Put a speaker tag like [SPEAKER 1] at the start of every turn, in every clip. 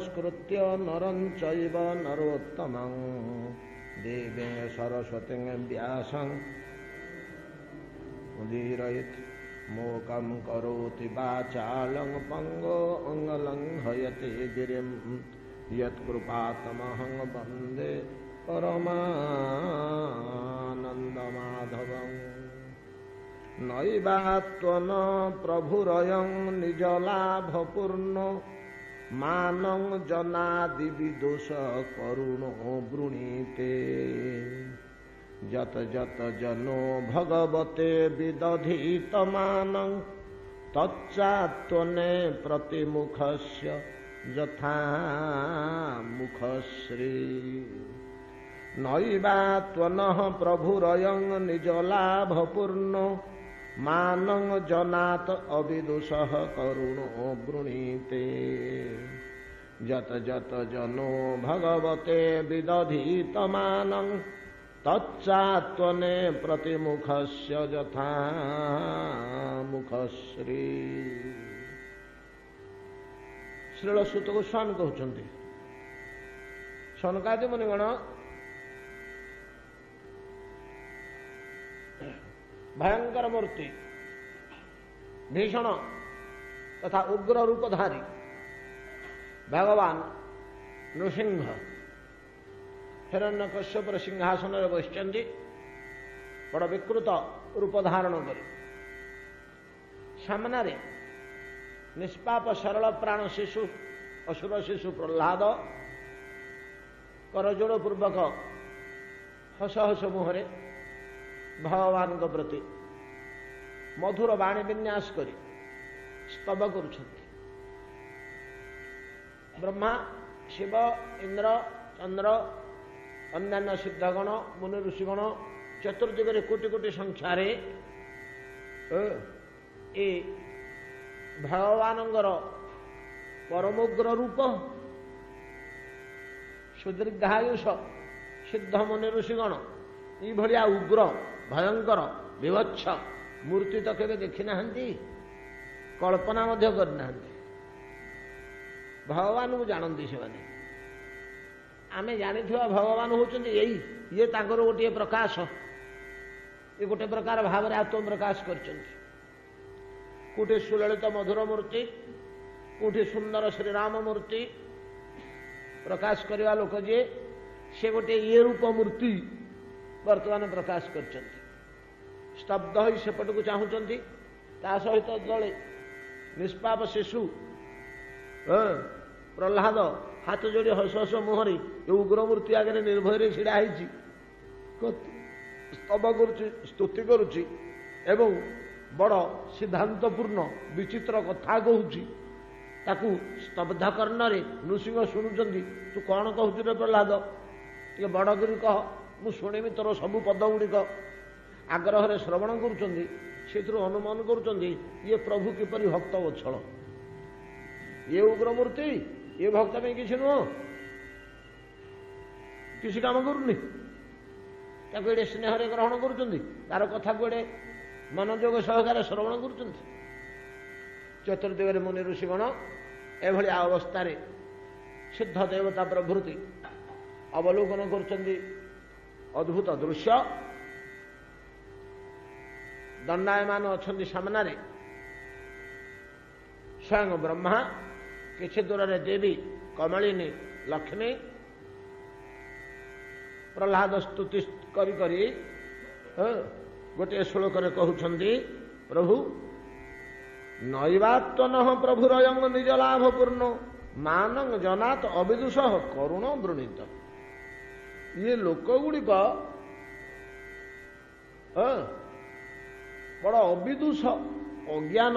[SPEAKER 1] नमस्कृत्य नरं चैव नरोत्तमं देवीं सरस्वतीं व्यासं उदीरयेत् मूकं करोति वाचालं पंगुं लङ्घयते गिरिं यत्कृपातमहं वन्दे परमानन्दमाधवम्। नैवात्वन प्रभुरयं निजलाभपूर्णो मानं जनादिविदोष करुणो वृणीते जत जत जनो भगवते विदधीतमानं तच्चात्वने प्रतिमुखस्य यथा मुखश्री। नैवात्वनः प्रभुरयं निजलाभपूर्णो मानं जनात अविदुषः करुणो वृणीते जत जत जनो भगवते विदधीतमानं तच्चात्वने प्रतिमुखस्य यथा मुखश्री। श्रील सूत गोस्वामी कहते सनकादि मुनिगण भयंकर मूर्ति भीषण तथा उग्र रूपधारी भगवान नृसिंह हिरण्यकश्यप सिंहासन बसिचंदी बड़ विकृत रूप धारण करी सामने निष्पाप सरल प्राण शिशु असुर शिशु प्रह्लाद करजोड़ पूर्वक हस हस मुहरे भगवान प्रति मधुर वाणी विन्यास करी स्तव करुछन्ति। ब्रह्मा शिव इंद्र चंद्र अन्यान्य सिद्धगण मुनि ऋषिगण चतुर्दिगरे कोटि कोटि संख्यार ए भगवानंगर परमोग्र रूप सुदीर्घायुष सिद्ध मुनि ऋषिगण यह उग्र भयंकर विभत्स मूर्ति तो केवे देखी ना कल्पना करना भगवान को जानती से आमे जानी भगवान होचंदी यही ये तांकर गोटे प्रकाश ये गोटे प्रकार भाव आत्म प्रकाश करचंदी। कोठे सुललित मधुर मूर्ति कोठे सुंदर श्रीराम मूर्ति प्रकाश करवा लोक जे से गोटे ये रूप मूर्ति वर्तमान प्रकाश करचंदी। स्तब्ध हो सेपट को चाहूंगी ता सहित दले निष्पाप शिशु प्रह्लाद हाथ जोड़ी हस हस मुहरी उग्र मूर्ति आगे निर्भय छिड़ा स्तव करुच्ची स्तुति करुच्ची एवं बड़ सिद्धांतपूर्ण विचित्र कथा कहूँ ताकू स्तब्ध कर्णरे नृसिंह शुणुंट तू कौन कहूँ रे प्रह्लाद टे बड़गिरी कह मु शुणिमी तोर सबू पद गुड़िक आग्रह श्रवण करुँच अनुमान करुँच ये प्रभु किपरि भक्त वत्सल ये उग्र मूर्ति ये भक्त में किसी नुह किसी काम करूनी ये स्नेह ग्रहण करुँच तार कथा को मनोयोग सहकार श्रवण करुँच। चतुर्दिगरे मुनि ऋषिगण एभली अवस्था सिद्ध देवता प्रभृति अवलोकन करुँच अद्भुत दृश्य। दंडायमान अच्छा सामने स्वयं ब्रह्मा किसी दूर देवी कमलिनी लक्ष्मी प्रह्लाद स्तुति करी करी गोटे श्लोक कहउछन्ति प्रभु नैवात्वन प्रभुरयं निजलाभपूर्ण मानं जनात अविदुष करुण वृणीत। ये लोक गुड़िक बड़ अविदुष अज्ञान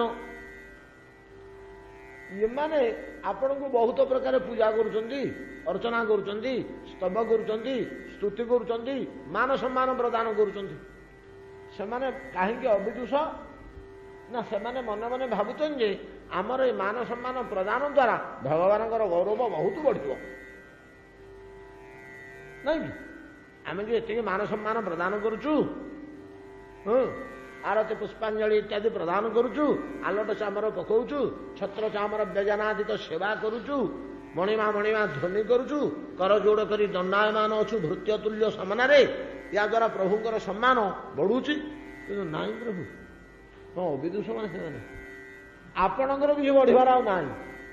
[SPEAKER 1] ये माने आपण को बहुत प्रकार पूजा करुचंदी अर्चना करुचंदी स्तव करुचंदी स्तुति करुचंदी मान सम्मान प्रदान करुचंदी सेमाने काहेकि अविदुष ना सेमाने मने मने भाबुचन जे आमर ए मान सम्मान प्रदान द्वारा भगवान गौरव बहुत बढ़ियो नहीं आम जो ये मान सम्मान प्रदान करुचु आरती पुष्पांजलि इत्यादि प्रदान करुचु आलोट चामर पकाउचु छत्र चामर व्यजनादि तो सेवा करुचु ମଣିମା ମଣିମା ଧ୍ୱନି କରୁଛୁ, କର ଯୋଡ଼ କରି ଦଣ୍ଡାୟମାନ ଅଛୁ ଭୃତ୍ୟ ତୁଲ୍ୟ ସାମନାରେ। ୟା ଦ୍ୱାରା ପ୍ରଭୁଙ୍କର ସମ୍ମାନ ବଢ଼ୁଛି। କିନ୍ତୁ ନାଇଁ ପ୍ରଭୁ, ହଁ ଅବିଦୁଷ ମାନେ ସେମାନେ, ଆପଣଙ୍କର କିଛି ବଢ଼ିବାର ଆଉ ନାହିଁ।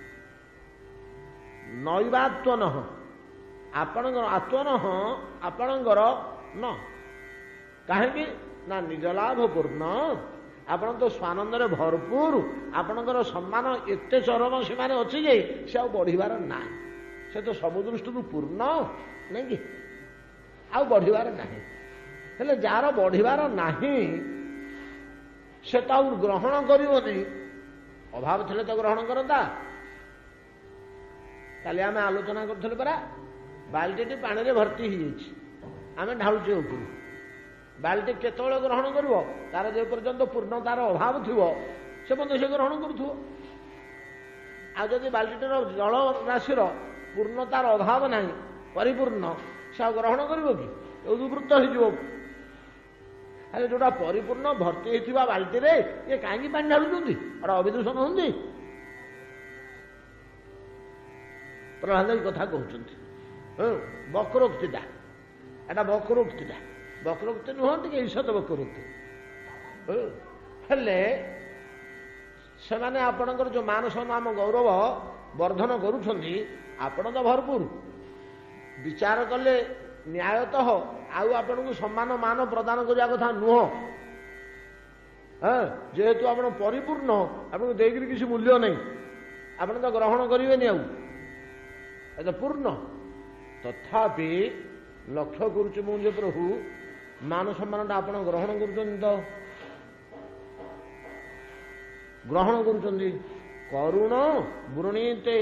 [SPEAKER 1] ନୈବାତ୍ୱନଃ, ଆପଣଙ୍କର ଆତ୍ୱନଃ, ଆପଣଙ୍କର ନ। କାହିଁକି ନା ନିଜ ଲାଭ ପୂର୍ଣ୍ଣ, ଆପଣ ତ ସ୍ୱାନନ୍ଦରେ ଭରପୁର, ଆପଣଙ୍କର ସମ୍ମାନ ଏତେ ଚରମ ସୀମାରେ ଅଛି ଯେ ସେ ଆଉ ବଢ଼ିବାର ନାହିଁ। ସେ ତ ସବୁ ଦୃଷ୍ଟିରୁ ପୂର୍ଣ୍ଣ ନାଇଁ କି, ଆଉ ବଢ଼ିବାର ନାହିଁ। ହେଲେ ଯାହାର ବଢ଼ିବାର ନାହିଁ ସେ ତ ଆଉ ଗ୍ରହଣ କରିବନି। ଅଭାବ ଥିଲେ ତ ଗ୍ରହଣ କରନ୍ତା। କାଲି ଆମେ ଆଲୋଚନା କରୁଥିଲେ ପରା, ବାଲ୍ଟିଟି ପାଣିରେ ଭର୍ତ୍ତି ହେଇଯାଇଛି, ଆମେ ଢାଳୁଛେ ଉପରୁ। ବାଲ୍ଟି କେତେବେଳେ ଗ୍ରହଣ କରିବ? ତାର ଯେ ପର୍ଯ୍ୟନ୍ତ ପୂର୍ଣ୍ଣ ତାର ଅଭାବ ଥିବ ସେ ପର୍ଯ୍ୟନ୍ତ ସେ ଗ୍ରହଣ କରୁଥିବ। ଆଉ ଯଦି ବାଲ୍ଟିଟିର ଜଳ ରାଶିର ପୂର୍ଣ୍ଣ ତାର ଅଭାବ ନାହିଁ, ପରିପୂର୍ଣ୍ଣ, ସେ ଆଉ ଗ୍ରହଣ କରିବ କି? ଉଦ୍ବୃତ୍ତ ହେଇଯିବ। ହେଲେ ଯୋଉଟା ପରିପୂର୍ଣ୍ଣ ଭର୍ତ୍ତି ହେଇଥିବା ବାଲ୍ଟିରେ ଇଏ କାହିଁକି ପାଣି ଢାଳୁଛନ୍ତି? ଏଟା ଅବିଦୂଷଣ ହୁଅନ୍ତି? ପ୍ରହ୍ଲାଦ ଏଇ କଥା କହୁଛନ୍ତି। ବକ୍ରୋକ୍ତିଟା, ଏଟା ବକ୍ରୋକ୍ତିଟା, ବକ୍ରୋକ୍ତି ନୁହଁ, ଟିକେ ଈଷତ ବକ୍ରୋକ୍ତି। ହେଲେ ସେମାନେ ଆପଣଙ୍କର ଯୋଉ ମାନ ସମ୍ମାନ ଗୌରବ ବର୍ଦ୍ଧନ କରୁଛନ୍ତି, ଆପଣ ତ ଭରପୁର। ବିଚାର କଲେ ନ୍ୟାୟତଃ ଆଉ ଆପଣଙ୍କୁ ସମ୍ମାନ ମାନ ପ୍ରଦାନ କରିବା କଥା ନୁହଁ। ଯେହେତୁ ଆପଣ ପରିପୂର୍ଣ୍ଣ, ଆପଣଙ୍କୁ ଦେଇକିରି କିଛି ମୂଲ୍ୟ ନାହିଁ, ଆପଣ ତ ଗ୍ରହଣ କରିବେନି ଆଉ, ଏ ତ ପୂର୍ଣ୍ଣ। ତଥାପି ଲକ୍ଷ୍ୟ କରୁଛି ମୁଁ ଯେ ପ୍ରଭୁ ମାନ ସମ୍ମାନଟା ଆପଣ ଗ୍ରହଣ କରୁଛନ୍ତି ତ? ଗ୍ରହଣ କରୁଛନ୍ତି। କରୁଣ ବୃଣୀତେ,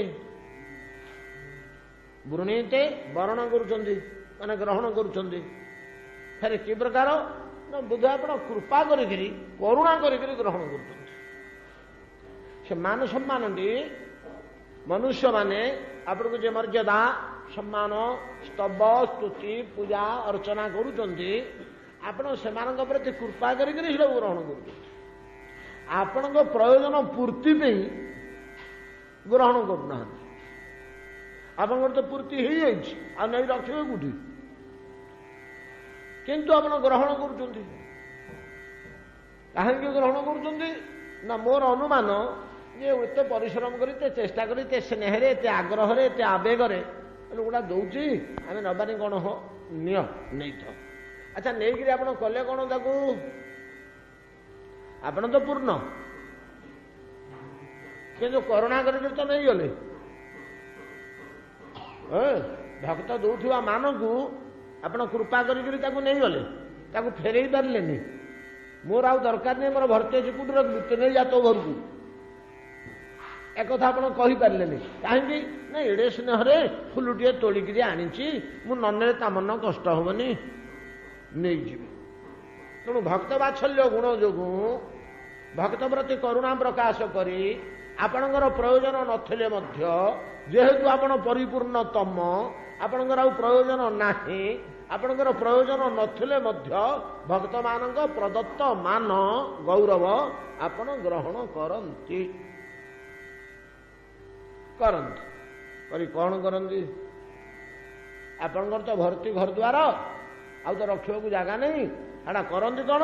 [SPEAKER 1] ବୃଣୀତେ ବରଣ କରୁଛନ୍ତି, ମାନେ ଗ୍ରହଣ କରୁଛନ୍ତି। ଫେରେ କି ପ୍ରକାର ନା ବୁଧ ଆପଣ କୃପା କରିକିରି କରୁଣା କରିକିରି ଗ୍ରହଣ କରୁଛନ୍ତି। ସେ ମାନ ସମ୍ମାନଟି ମନୁଷ୍ୟମାନେ ଆପଣଙ୍କୁ ଯେ ମର୍ଯ୍ୟାଦା ସମ୍ମାନ ସ୍ତବ ସ୍ତୁତି ପୂଜା ଅର୍ଚ୍ଚନା କରୁଛନ୍ତି, ଆପଣ ସେମାନଙ୍କ ପ୍ରତି କୃପା କରିକିରି ସେଟାକୁ ଗ୍ରହଣ କରୁଛନ୍ତି। ଆପଣଙ୍କ ପ୍ରୟୋଜନ ପୂର୍ତ୍ତି ପାଇଁ ଗ୍ରହଣ କରୁନାହାନ୍ତି। ଆପଣଙ୍କର ତ ପୂର୍ତ୍ତି ହେଇଯାଇଛି, ଆଉ ନେଇ ରଖିବେ କୋଉଠି? କିନ୍ତୁ ଆପଣ ଗ୍ରହଣ କରୁଛନ୍ତି। କାହିଁକି ଗ୍ରହଣ କରୁଛନ୍ତି? ନା ମୋର ଅନୁମାନ ଯେ ଏତେ ପରିଶ୍ରମ କରି, ଏତେ ଚେଷ୍ଟା କରି, ଏତେ ସ୍ନେହରେ, ଏତେ ଆଗ୍ରହରେ, ଏତେ ଆବେଗରେ ଲୋକଟା ଦଉଛି, ଆମେ ନବାନି କଣ? ହୋ ନିଅ, ନେଇଥାଅ। ଆଚ୍ଛା, ନେଇକିରି ଆପଣ କଲେ କଣ ତାକୁ? ଆପଣ ତ ପୂର୍ଣ୍ଣ, କିନ୍ତୁ କରୁଣା କରିକିରି ତ ନେଇଗଲେ। ଭକ୍ତ ଦଉଥିବା ମାନକୁ ଆପଣ କୃପା କରିକିରି ତାକୁ ନେଇଗଲେ, ତାକୁ ଫେରେଇ ପାରିଲେନି। ମୋର ଆଉ ଦରକାର ନାହିଁ, ମୋର ଭର୍ତ୍ତି ଅଛି, କୋଉଠି ରଖିବି? ତୁ ନେଇ ଯା ତୋ ଘରକୁ, একথা ଆପଣ କହିପାରିଲେନି। କାହିଁକି ନା ଏଡ଼େ ସ୍ନେହରେ ଫୁଲଟିଏ ତୋଳିକିରି ଆଣିଛି, ମୁଁ ନ ନେଲେ ତା ମନ କଷ୍ଟ ହବନି, ନେଇଯିବି। ତେଣୁ ଭକ୍ତ ବାତ୍ସଲ୍ୟ ଗୁଣ ଯୋଗୁଁ ଭକ୍ତ ପ୍ରତି କରୁଣା ପ୍ରକାଶ କରି ଆପଣଙ୍କର ପ୍ରୟୋଜନ ନଥିଲେ ମଧ୍ୟ, ଯେହେତୁ ଆପଣ ପରିପୂର୍ଣ୍ଣତମ, ଆପଣଙ୍କର ଆଉ ପ୍ରୟୋଜନ ନାହିଁ, ଆପଣଙ୍କର ପ୍ରୟୋଜନ ନଥିଲେ ମଧ୍ୟ ଭକ୍ତମାନଙ୍କ ପ୍ରଦତ୍ତ ମାନ ଗୌରବ ଆପଣ ଗ୍ରହଣ କରନ୍ତି। କରନ୍ତି କରି କ'ଣ କରନ୍ତି? ଆପଣଙ୍କର ତ ଭର୍ତ୍ତି ଘର ଦ୍ୱାର, ଆଉ ତ ରଖିବାକୁ ଜାଗା ନାହିଁ, ଏଟା କରନ୍ତି କ'ଣ?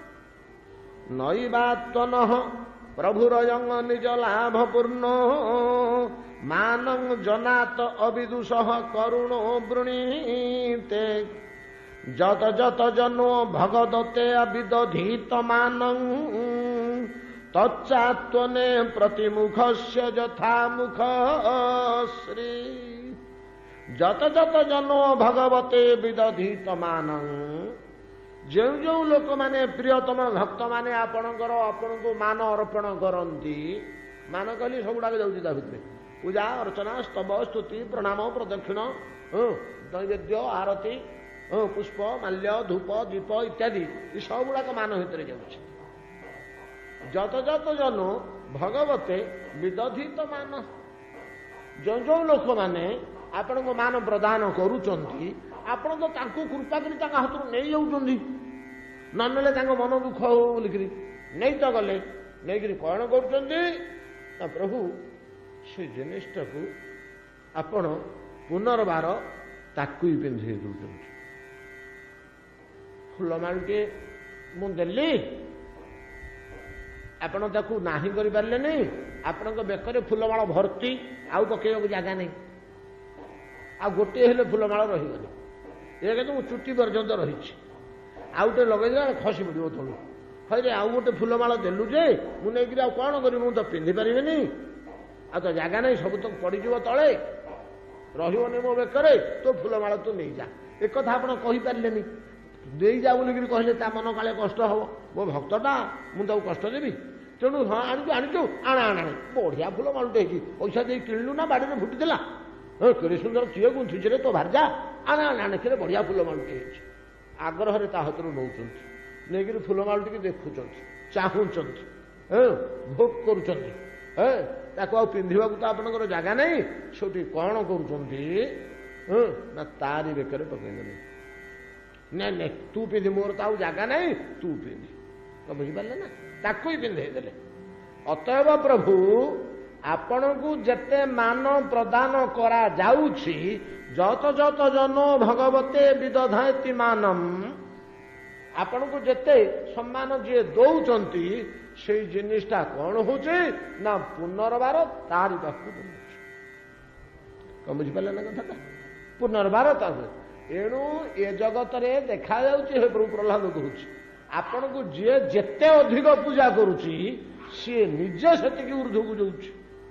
[SPEAKER 1] ନୈବାତ୍ୱନଃ ପ୍ରଭୁରୟଂ ନିଜ ଲାଭ ପୂର୍ଣ୍ଣ ମାନଂ ଜନାତ ଅବିଦୁଷଃ କରୁଣୋ ବୃଣୀତେ ଯତ ଯତ ଜନୋ ଭଗଦତେ ଅବିଦଧୀତ ମାନଂ ତଚ୍ଚାତ୍ୱନେ ପ୍ରତିମୁଖସ୍ୟ ଯଥା ମୁଖ ଶ୍ରୀ ଯତ ଯତ ଜନୋ ଭଗବତେ ବିଦଧୀତ ମାନଂ। ଯେଉଁ ଯେଉଁ ଲୋକମାନେ ପ୍ରିୟତମ ଭକ୍ତମାନେ ଆପଣଙ୍କୁ ମାନ ଅର୍ପଣ କରନ୍ତି, ମାନ କହିଲି ସବୁଗୁଡ଼ାକ ଯାଉଛି ତା ଭିତରେ, ପୂଜା ଅର୍ଚ୍ଚନା ସ୍ତବ ସ୍ତୁତି ପ୍ରଣାମ ପ୍ରଦକ୍ଷିଣ, ନୈବେଦ୍ୟ ଆରତି, ପୁଷ୍ପ ମାଲ୍ୟ ଧୂପ ଦୀପ ଇତ୍ୟାଦି, ଏ ସବୁଗୁଡ଼ାକ ମାନ ଭିତରେ ଯାଉଛି। ଯତ ଯତ ଜନ ଭଗବତେ ବିଦଧୀତ ମାନ। ଯେଉଁ ଯେଉଁ ଲୋକମାନେ ଆପଣଙ୍କୁ ମାନ ପ୍ରଦାନ କରୁଛନ୍ତି, ଆପଣ ତ ତାଙ୍କୁ କୃପା କରି ତାଙ୍କ ହାତରୁ ନେଇଯାଉଛନ୍ତି, ନ ନେଲେ ତାଙ୍କ ମନ ଦୁଃଖ ହବ ବୋଲିକିରି ନେଇ ତ ଗଲେ। ନେଇକିରି କ'ଣ କରୁଛନ୍ତି? ନା ପ୍ରଭୁ ସେ ଜିନିଷଟାକୁ ଆପଣ ପୁନର୍ବାର ତାକୁ ହିଁ ପିନ୍ଧେଇ ଦେଉଛନ୍ତି। ଫୁଲମାଳଟିଏ ମୁଁ ଦେଲି, ଆପଣ ତାକୁ ନାହିଁ କରିପାରିଲେନି, ଆପଣଙ୍କ ବେକରେ ଫୁଲମାଳ ଭର୍ତ୍ତି, ଆଉ ପକେଇବାକୁ ଜାଗା ନାହିଁ, ଆଉ ଗୋଟିଏ ହେଲେ ଫୁଲମାଳ ରହିବନି। ଏ କିନ୍ତୁ ମୁଁ ଚୁଟି ପର୍ଯ୍ୟନ୍ତ ରହିଛି, ଆଉ ଗୋଟେ ଲଗେଇଦେଲା ଖସି ପଡ଼ିବ ତଳୁ। ହଇରେ ଆଉ ଗୋଟେ ଫୁଲମାଳ ଦେଲୁ ଯେ ମୁଁ ନେଇକିରି ଆଉ କ'ଣ କରିବି, ମୁଁ ତ ପିନ୍ଧି ପାରିବିନି, ଆଉ ତ ଜାଗା ନାହିଁ, ସବୁ ତ ପଡ଼ିଯିବ ତଳେ, ରହିବନି ମୋ ବେକରେ, ତୋ ଫୁଲମାଳ ତୁ ନେଇଯା। ଏକଥା ଆପଣ କହିପାରିଲେନି। ନେଇଯା ବୋଲିକିରି କହିଲେ ତା ମନ କାଳେ କଷ୍ଟ ହେବ, ମୋ ଭକ୍ତଟା, ମୁଁ ତାକୁ କଷ୍ଟ ଦେବି। ତେଣୁ ହଁ ଆଣିଛୁ ଆଣିଛୁ, ଆଣ ଆଣ ଆଣ, ବଢ଼ିଆ ଫୁଲମାଳଟେ ହେଇଛି, ପଇସା ଦେଇ କିଣିଲୁ ନା ବାଡ଼ିରେ ଫୁଟିଥିଲା, କେଡ଼େ ସୁନ୍ଦର, କିଏ ଗୁନ୍ଥିଛି ରେ ତୋ ଭାର୍ଯ୍ୟା, ଆଣ ଆଣ ଆଣ, କେଡ଼େ ବଢ଼ିଆ ଫୁଲମାଳଟେ ହେଇଛି। ଆଗ୍ରହରେ ତା ହାତରୁ ନେଉଛନ୍ତି, ନେଇକିରି ଫୁଲମାଳଟିକି ଦେଖୁଛନ୍ତି, ଚାହୁଁଛନ୍ତି, ଭୋଗ କରୁଛନ୍ତି। ତାକୁ ଆଉ ପିନ୍ଧିବାକୁ ତ ଆପଣଙ୍କର ଜାଗା ନାହିଁ, ସେଠି କ'ଣ କରୁଛନ୍ତି ନା ତାରି ବେକରେ ପକେଇଦେଲେ। ନାଇଁ ନାଇଁ ତୁ ପିନ୍ଧି, ମୋର ତ ଆଉ ଜାଗା ନାହିଁ, ତୁ ପିନ୍ଧି। ବୁଝିପାରିଲେ ନା, ତାକୁ ହିଁ ପିନ୍ଧେଇ ଦେଲେ। ଅତଏବ ପ୍ରଭୁ ଆପଣଙ୍କୁ ଯେତେ ମାନ ପ୍ରଦାନ କରାଯାଉଛି, ଯତ ଯତ ଜନୋ ଭଗବତେ ବିଦଧାତି ମାନମ୍, ଆପଣଙ୍କୁ ଯେତେ ସମ୍ମାନ ଯିଏ ଦଉଛନ୍ତି, ସେଇ ଜିନିଷଟା କ'ଣ ହଉଛି ନା ପୁନର୍ବାର ତାରି ପାଖକୁ ବୁଲୁଛି। କ'ଣ ବୁଝିପାରିଲେ ନା କଥାଟା? ପୁନର୍ବାର ତାକୁ। ଏଣୁ ଏ ଜଗତରେ ଦେଖାଯାଉଛି, ହେ ପ୍ରଭୁ ପ୍ରହ୍ଲାଦ କହୁଛି, ଆପଣଙ୍କୁ ଯିଏ ଯେତେ ଅଧିକ ପୂଜା କରୁଛି, ସିଏ ନିଜେ ସେତିକି ଉର୍ଦ୍ଧ୍ୱକୁ ଯାଉଛି।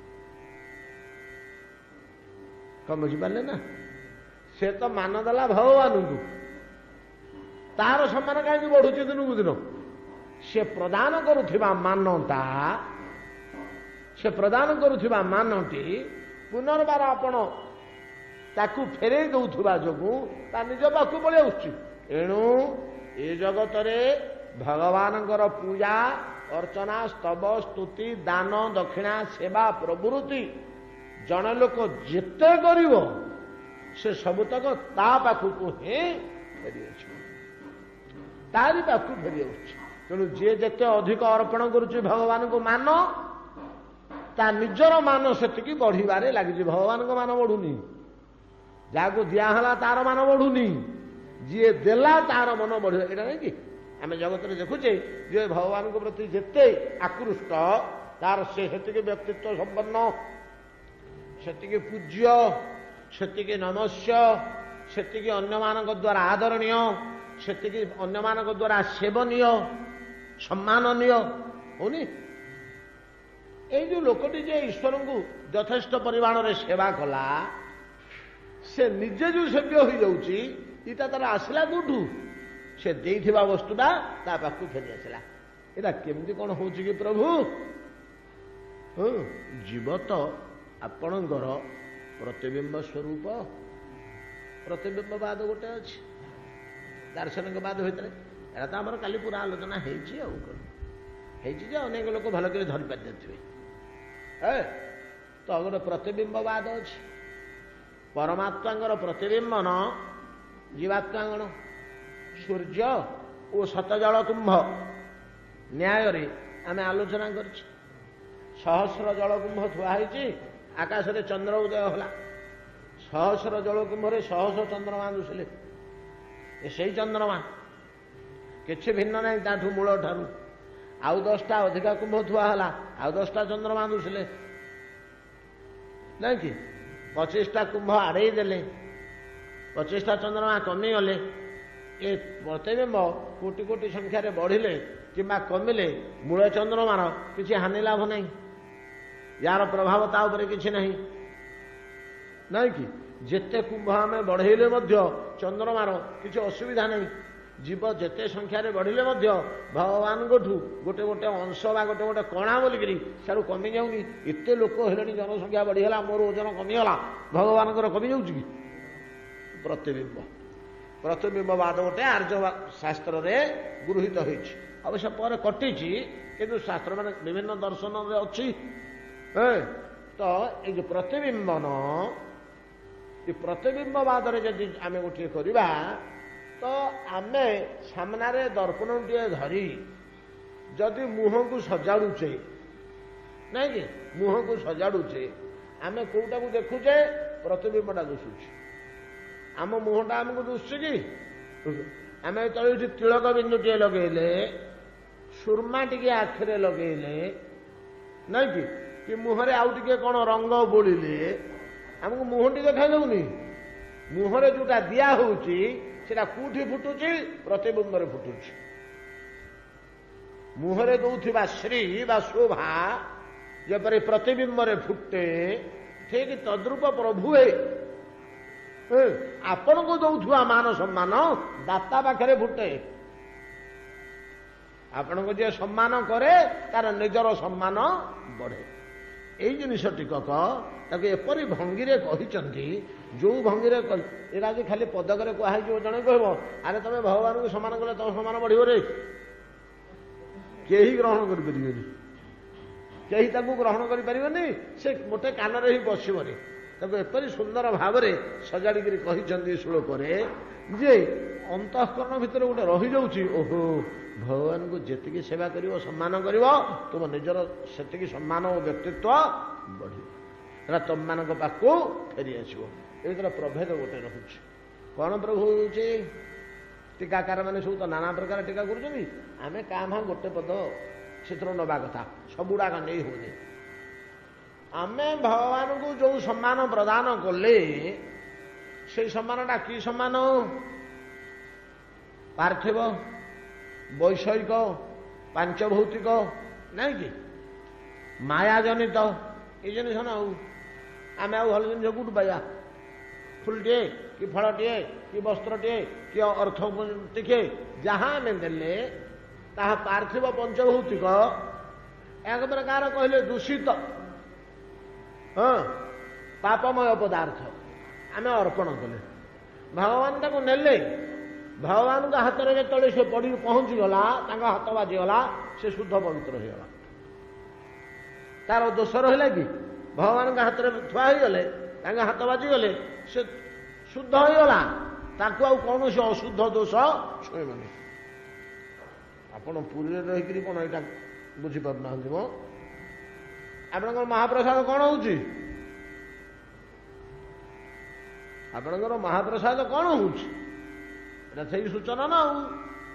[SPEAKER 1] କ'ଣ ବୁଝିପାରିଲେ ନା? ସେ ତ ମାନ ଦେଲା ଭଗବାନଙ୍କୁ, ତାର ସମ୍ମାନ କାହିଁକି ବଢୁଛି ଦିନକୁ ଦିନ? ସେ ପ୍ରଦାନ କରୁଥିବା ମାନଟା, ସେ ପ୍ରଦାନ କରୁଥିବା ମାନଟି ପୁନର୍ବାର ଆପଣ ତାକୁ ଫେରେଇ ଦେଉଥିବା ଯୋଗୁଁ ତା ନିଜ ପାଖକୁ ପଳେଇ ଆସୁଛି। ଏଣୁ ଏ ଜଗତରେ ଭଗବାନଙ୍କର ପୂଜା ଅର୍ଚ୍ଚନା, ସ୍ତବ, ସ୍ତୁତି, ଦାନ, ଦକ୍ଷିଣା, ସେବା ପ୍ରଭୃତି ଜଣେ ଲୋକ ଯେତେ କରିବ, ସେ ସବୁତକ ତା ପାଖକୁ ହିଁ ଫେରିଅଛି, ତାରି ପାଖକୁ ଫେରିଆସୁଛି। ତେଣୁ ଯିଏ ଯେତେ ଅଧିକ ଅର୍ପଣ କରୁଛି ଭଗବାନଙ୍କୁ ମାନ, ତା ନିଜର ମାନ ସେତିକି ବଢିବାରେ ଲାଗିଛି। ଭଗବାନଙ୍କ ମାନ ବଢୁନି, ଯାହାକୁ ଦିଆହେଲା ତାର ମାନ ବଢୁନି, ଯିଏ ଦେଲା ତାର ମନ ବଢିବ। ଏଇଟା ନାଇଁ କି ଆମେ ଜଗତରେ ଦେଖୁଛେ, ଯିଏ ଭଗବାନଙ୍କ ପ୍ରତି ଯେତେ ଆକୃଷ୍ଟ, ତାର ସେ ସେତିକି ବ୍ୟକ୍ତିତ୍ୱ ସମ୍ପନ୍ନ, ସେତିକି ପୂଜ୍ୟ, ସେତିକି ନମସ୍ୟ, ସେତିକି ଅନ୍ୟମାନଙ୍କ ଦ୍ୱାରା ଆଦରଣୀୟ, ସେତିକି ଅନ୍ୟମାନଙ୍କ ଦ୍ୱାରା ସେବନୀୟ, ସମ୍ମାନନୀୟ ହଉନି। ଏଇ ଯୋଉ ଲୋକଟି ଯେ ଈଶ୍ୱରଙ୍କୁ ଯଥେଷ୍ଟ ପରିମାଣରେ ସେବା କଲା, ସେ ନିଜେ ଯୋଉ ସେବ୍ୟ ହୋଇଯାଉଛି, ଏଇଟା ତାର ଆସିଲା କୋଉଠୁ? ସେ ଦେଇଥିବା ବସ୍ତୁଟା ତା ପାଖକୁ ଫେରି ଆସିଲା। ଏଇଟା କେମିତି କ'ଣ ହଉଛି କି ପ୍ରଭୁ? ଜୀବ ତ ଆପଣଙ୍କର ପ୍ରତିବିମ୍ବ ସ୍ୱରୂପ। ପ୍ରତିବିମ୍ବବାଦ ଗୋଟେ ଅଛି ଦାର୍ଶନିକବାଦ ଭିତରେ, ଏଇଟା ତ ଆମର କାଲି ପୁରା ଆଲୋଚନା ହେଇଛି। ଆଉ କ'ଣ ହେଇଛି ଯେ ଅନେକ ଲୋକ ଭଲ କରି ଧରି ପାରିନଥିବେ। ତ ଗୋଟେ ପ୍ରତିବିମ୍ବବାଦ ଅଛି, ପରମାତ୍ମାଙ୍କର ପ୍ରତିବିମ୍ବନ ଜୀବାତ୍ମାଗଣ। ସୂର୍ଯ୍ୟ ଓ ଶତଜଳ କୁମ୍ଭ ନ୍ୟାୟରେ ଆମେ ଆଲୋଚନା କରିଛୁ। ସହସ୍ର ଜଳକୁମ୍ଭ ଥୁଆ ହେଇଛି, ଆକାଶରେ ଚନ୍ଦ୍ର ଉଦୟ ହେଲା, ସହସ୍ର ଜଳକୁମ୍ଭରେ ଶହ ଶହ ଚନ୍ଦ୍ରମା ଦୁସିଲେ। ସେଇ ଚନ୍ଦ୍ରମା କିଛି ଭିନ୍ନ ନାହିଁ ତାଠୁ, ମୂଳ ଠାରୁ। ଆଉ 10ଟା ଅଧିକା କୁମ୍ଭ ଥୁଆ ହେଲା, ଆଉ 10ଟା ଚନ୍ଦ୍ରମା ଦୁସିଲେ, ନାଇଁ କି? 25ଟା କୁମ୍ଭ ଆଡ଼େଇ ଦେଲେ, 25ଟା ଚନ୍ଦ୍ରମା କମିଗଲେ। ଏ ପ୍ରତିବିମ୍ବ କୋଟି କୋଟି ସଂଖ୍ୟାରେ ବଢ଼ିଲେ କିମ୍ବା କମିଲେ ମୂଳ ଚନ୍ଦ୍ରମାର କିଛି ହାନି ଲାଭ ନାହିଁ, ୟାର ପ୍ରଭାବ ତା ଉପରେ କିଛି ନାହିଁ, ନାଇଁ କି? ଯେତେ କୁମ୍ଭ ଆମେ ବଢ଼େଇଲେ ମଧ୍ୟ ଚନ୍ଦ୍ରମାର କିଛି ଅସୁବିଧା ନାହିଁ। ଜୀବ ଯେତେ ସଂଖ୍ୟାରେ ବଢ଼ିଲେ ମଧ୍ୟ ଭଗବାନଙ୍କଠୁ ଗୋଟେ ଗୋଟେ ଅଂଶ ବା ଗୋଟେ ଗୋଟେ କଣା ବୋଲିକିରି ସେଠୁ କମି ଯାଉନି। ଏତେ ଲୋକ ହେଲେଣି, ଜନସଂଖ୍ୟା ବଢ଼ିଗଲା, ମୋର ଓଜନ କମିଗଲା, ଭଗବାନଙ୍କର କମି ଯାଉଛି କି? ପ୍ରତିବିମ୍ବ, ପ୍ରତିବିମ୍ବବାଦ ଗୋଟେ ଆର୍ଯ୍ୟ ଶାସ୍ତ୍ରରେ ଗୃହୀତ ହେଇଛି। ଅବଶ୍ୟ ପରେ କଟିଛି, କିନ୍ତୁ ଶାସ୍ତ୍ରମାନେ ବିଭିନ୍ନ ଦର୍ଶନରେ ଅଛି। ତ ଏଇ ଯୋଉ ପ୍ରତିବିମ୍ବନ, ଏ ପ୍ରତିବିମ୍ବବାଦରେ ଯଦି ଆମେ ଗୋଟିଏ କରିବା, ତ ଆମେ ସାମ୍ନାରେ ଦର୍ପଣଟିଏ ଧରି ଯଦି ମୁହଁକୁ ସଜାଡୁଛେ, ନାଇଁ କି? ମୁହଁକୁ ସଜାଡୁଛେ, ଆମେ କୋଉଟାକୁ ଦେଖୁଛେ ପ୍ରତିବିମ୍ବଟା ଦୁଶୁଛି। ଆମ ମୁହଁଟା ଆମକୁ ଦୁଶୁଛି କି? ଆମେ ଯେତେବେଳେ ଏଠି ତିଳକ ବିନ୍ଦୁଟିଏ ଲଗେଇଲେ, ସୁର୍ମା ଟିକେ ଆଖିରେ ଲଗେଇଲେ, ନାଇଁ କି ମୁହଁରେ ଆଉ ଟିକେ କ'ଣ ରଙ୍ଗ ବୋଳିଲେ ଆମକୁ ମୁହଁଟି ଦେଖାଯାଉନି? ମୁହଁରେ ଯୋଉଟା ଦିଆ ହଉଛି ସେଟା କୋଉଠି ଫୁଟୁଛି? ପ୍ରତିବିମ୍ବରେ ଫୁଟୁଛି। ମୁହଁରେ ଦଉଥିବା ଶ୍ରୀ ବା ଶୋଭା ଯେପରି ପ୍ରତିବିମ୍ବରେ ଫୁଟେ, ଠିକ ତଦ୍ରୂପ ପ୍ରଭୁ ଆପଣଙ୍କୁ ଦଉଥିବା ମାନ ସମ୍ମାନ ଦାତା ପାଖରେ ଫୁଟେ। ଆପଣଙ୍କୁ ଯିଏ ସମ୍ମାନ କରେ ତାର ନିଜର ସମ୍ମାନ ବଢେ। ଏଇ ଜିନିଷ ଟିକକ ତାକୁ ଏପରି ଭଙ୍ଗୀରେ କହିଛନ୍ତି, ଯୋଉ ଭଙ୍ଗୀରେ ଏଇଟା ଆଜି ଖାଲି ପଦକରେ କୁହାହେଇଯିବ, ଜଣେ କହିବ ଆରେ ତମେ ଭଗବାନଙ୍କୁ ସମ୍ମାନ କଲେ ତମ ସମ୍ମାନ ବଢିବ ରେ, କେହି ଗ୍ରହଣ କରିପାରିବେନି, କେହି ତାକୁ ଗ୍ରହଣ କରିପାରିବେନି, ସେ ମୋଟେ କାନରେ ହିଁ ବସିବନି। ତାକୁ ଏପରି ସୁନ୍ଦର ଭାବରେ ସଜାଡ଼ିକିରି କହିଛନ୍ତି ଶ୍ଲୋକରେ ଯେ ଅନ୍ତଃକରଣ ଭିତରେ ଗୋଟେ ରହିଯାଉଛି, ଓହୋ ଭଗବାନଙ୍କୁ ଯେତିକି ସେବା କରିବ, ସମ୍ମାନ କରିବ, ତୁମ ନିଜର ସେତିକି ସମ୍ମାନ ଓ ବ୍ୟକ୍ତିତ୍ୱ ବଢିବ, ଏଟା ତମମାନଙ୍କ ପାଖକୁ ଫେରିଆସିବ। ଏଇଥିର ପ୍ରଭେଦ ଗୋଟେ ରହୁଛି। କ'ଣ ପ୍ରଭୁ ହଉଛି? ଟୀକାକାର ମାନେ ସବୁ ତ ନାନା ପ୍ରକାର ଟୀକା କରୁଛନ୍ତି, ଆମେ କାଁ ଭାଁ ଗୋଟେ ପଦ ସେଥିରୁ ନେବା କଥା, ସବୁଗୁଡ଼ାକ ନେଇ ହଉନି। ଆମେ ଭଗବାନଙ୍କୁ ଯୋଉ ସମ୍ମାନ ପ୍ରଦାନ କଲେ, ସେଇ ସମ୍ମାନଟା କି ସମ୍ମାନ? ପାର୍ଥିବ, ବୈଷୟିକ, ପାଞ୍ଚଭୌତିକ, ନାଇଁ କି ମାୟାଜନିତ ଏଇ ଜିନିଷ ନା। ଆଉ ଆମେ ଆଉ ଭଲ ଜିନିଷ କୋଉଠୁ ପାଇବା? ଫୁଲଟିଏ କି ଫଳଟିଏ କି ବସ୍ତ୍ରଟିଏ କି ଅର୍ଥ ଟିକେ ଯାହା ଆମେ ଦେଲେ ତାହା ପାର୍ଥିବ ପଞ୍ଚଭୌତିକ ଏକ ପ୍ରକାର କହିଲେ ଦୂଷିତ, ପାପମୟ ପଦାର୍ଥ ଆମେ ଅର୍ପଣ କଲେ। ଭଗବାନ ତାକୁ ନେଲେ, ଭଗବାନଙ୍କ ହାତରେ ଯେତେବେଳେ ସେ ପଡ଼ି ପହଞ୍ଚିଗଲା, ତାଙ୍କ ହାତ ବାଜିଗଲା, ସେ ଶୁଦ୍ଧ ପବିତ୍ର ହେଇଗଲା। ତାର ଦୋଷ ରହିଲା କି? ଭଗବାନଙ୍କ ହାତରେ ଥୁଆ ହେଇଗଲେ, ତାଙ୍କ ହାତ ବାଜିଗଲେ, ସେ ଶୁଦ୍ଧ ହେଇଗଲା, ତାକୁ ଆଉ କୌଣସି ଅଶୁଦ୍ଧ ଦୋଷ ଛୁଇଁବନି। ଆପଣ ପୁରୀରେ ରହିକିରି କ'ଣ ଏଇଟା ବୁଝିପାରୁନାହାନ୍ତି ମ? ଆପଣଙ୍କର ମହାପ୍ରସାଦ କ'ଣ ହଉଛି? ଆପଣଙ୍କର ମହାପ୍ରସାଦ କ'ଣ ହଉଛି? ଏଟା ସେଇ ସୂଚନା ନା। ଆଉ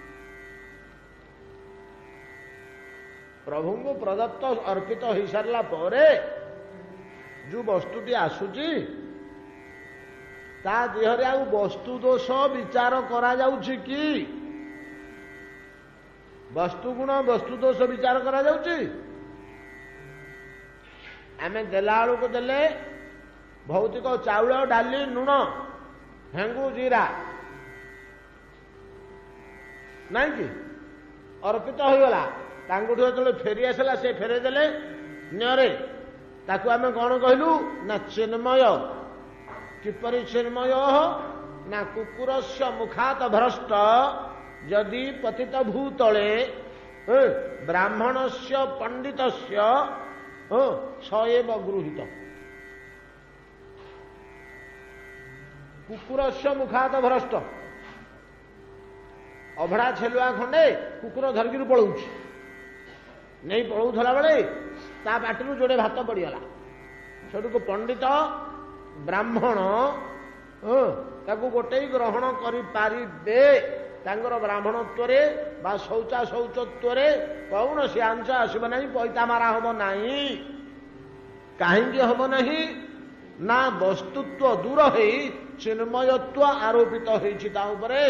[SPEAKER 1] ପ୍ରଭୁଙ୍କୁ ପ୍ରଦତ୍ତ ଅର୍ପିତ ହେଇସାରିଲା ପରେ ଯୋଉ ବସ୍ତୁଟି ଆସୁଛି, ତା ଦେହରେ ଆଉ ବସ୍ତୁ ଦୋଷ ବିଚାର କରାଯାଉଛି କି? ବସ୍ତୁ ଗୁଣ ବସ୍ତୁ ଦୋଷ ବିଚାର କରାଯାଉଛି? ଆମେ ଦେଲା ବେଳକୁ ଦେଲେ ଭୌତିକ ଚାଉଳ, ଡାଲି, ଲୁଣ, ହେଙ୍ଗୁ, ଜିରା, ନାଇଁ କି ଅର୍ପିତ ହୋଇଗଲା। ତାଙ୍କଠୁ ଯେତେବେଳେ ଫେରି ଆସିଲା, ସେ ଫେରେଇ ଦେଲେ ନ୍ୟରେ, ତାକୁ ଆମେ କ'ଣ କହିଲୁ ନା ଚିନ୍ମୟ। କିପରି ଚିନ୍ମୟ? ନା କୁକୁରସ୍ୟ ମୁଖାତ ଭ୍ରଷ୍ଟ ଯଦି ପତିତ ଭୂତଳେ ବ୍ରାହ୍ମଣସ୍ୟ ପଣ୍ଡିତସ୍ୟ ସଏବ ଗୃହୀତ। କୁକୁରସ୍ୟ ମୁଖାତ ଭ୍ରଷ୍ଟ, ଅଭଡ଼ା ଛେଲୁଆ ଖଣ୍ଡେ କୁକୁର ଧରିକିରି ପଳଉଛି, ନେଇ ପଳଉଥିଲା ବେଳେ ତା ପାଟିରୁ ଯୋଡ଼େ ଭାତ ପଡ଼ିଗଲା। ସେଠୁକୁ ପଣ୍ଡିତ ବ୍ରାହ୍ମଣ ତାକୁ ଗୋଟେଇ ଗ୍ରହଣ କରିପାରିବେ। ତାଙ୍କର ବ୍ରାହ୍ମଣତ୍ୱରେ ବା ଶୌଚତ୍ୱରେ କୌଣସି ଆଂଶ ଆସିବ ନାହିଁ, ପଇତା ମାରା ହବ ନାହିଁ। କାହିଁକି ହବ ନାହିଁ? ନା ବସ୍ତୁତ୍ୱ ଦୂର ହେଇ ଚିନ୍ମୟତ୍ୱ ଆରୋପିତ ହେଇଛି ତା ଉପରେ।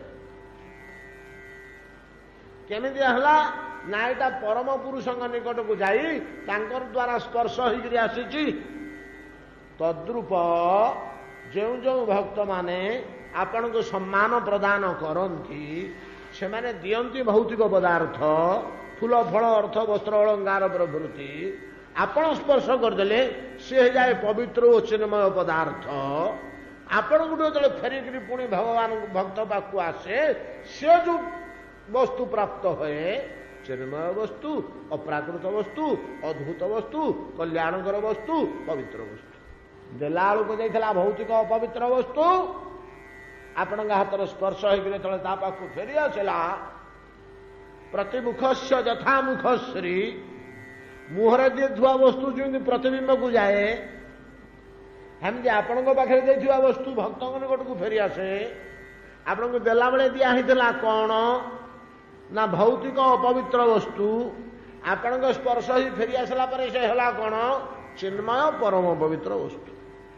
[SPEAKER 1] କେମିତି ହେଲା? ନା ଏଇଟା ପରମ ପୁରୁଷଙ୍କ ନିକଟକୁ ଯାଇ ତାଙ୍କର ଦ୍ୱାରା ସ୍ପର୍ଶ ହେଇକିରି ଆସିଛି। ତଦ୍ରୂପ ଯେଉଁ ଯେଉଁ ଭକ୍ତମାନେ ଆପଣଙ୍କୁ ସମ୍ମାନ ପ୍ରଦାନ କରନ୍ତି, ସେମାନେ ଦିଅନ୍ତି ଭୌତିକ ପଦାର୍ଥ, ଫୁଲ, ଫଳ, ଅର୍ଥ, ବସ୍ତ୍ର, ଅଳଙ୍କାର ପ୍ରଭୃତି। ଆପଣ ସ୍ପର୍ଶ କରିଦେଲେ ସେ ହେଇଯାଏ ପବିତ୍ର ଓ ଚିନ୍ମୟ ପଦାର୍ଥ। ଆପଣଙ୍କୁ ଯେତେବେଳେ ଫେରିକିରି ପୁଣି ଭଗବାନଙ୍କ ଭକ୍ତ ପାଖକୁ ଆସେ, ସେ ଯୋଉ ବସ୍ତୁ ପ୍ରାପ୍ତ ହୁଏ, ଚିନ୍ମୟ ବସ୍ତୁ, ଅପ୍ରାକୃତ ବସ୍ତୁ, ଅଦ୍ଭୁତ ବସ୍ତୁ, କଲ୍ୟାଣକର ବସ୍ତୁ, ପବିତ୍ର ବସ୍ତୁ। ଦେଲା ବେଳକୁ ଯାଇଥିଲା ଭୌତିକ ଅପବିତ୍ର ବସ୍ତୁ, ଆପଣଙ୍କ ହାତର ସ୍ପର୍ଶ ହେଇକି ଯେତେବେଳେ ତା ପାଖକୁ ଫେରି ଆସିଲା, ପ୍ରତିମୁଖସ୍ୟ ଯଥା ମୁଖଶ୍ରୀ, ମୁହଁରେ ଦିଏ ଥୁଆ ବସ୍ତୁ ଯେମିତି ପ୍ରତିବିମ୍ବକୁ ଯାଏ, ଏମିତି ଆପଣଙ୍କ ପାଖରେ ଦେଇଥିବା ବସ୍ତୁ ଭକ୍ତଙ୍କ ନିକଟକୁ ଫେରି ଆସେ। ଆପଣଙ୍କୁ ଦେଲାବେଳେ ଦିଆ ହେଇଥିଲା କ'ଣ ନା ଭୌତିକ ଅପବିତ୍ର ବସ୍ତୁ, ଆପଣଙ୍କ ସ୍ପର୍ଶ ହିଁ ଫେରି ଆସିଲା ପରେ ସେ ହେଲା କ'ଣ ଚିନ୍ମୟ ପରମ ପବିତ୍ର ବସ୍ତୁ।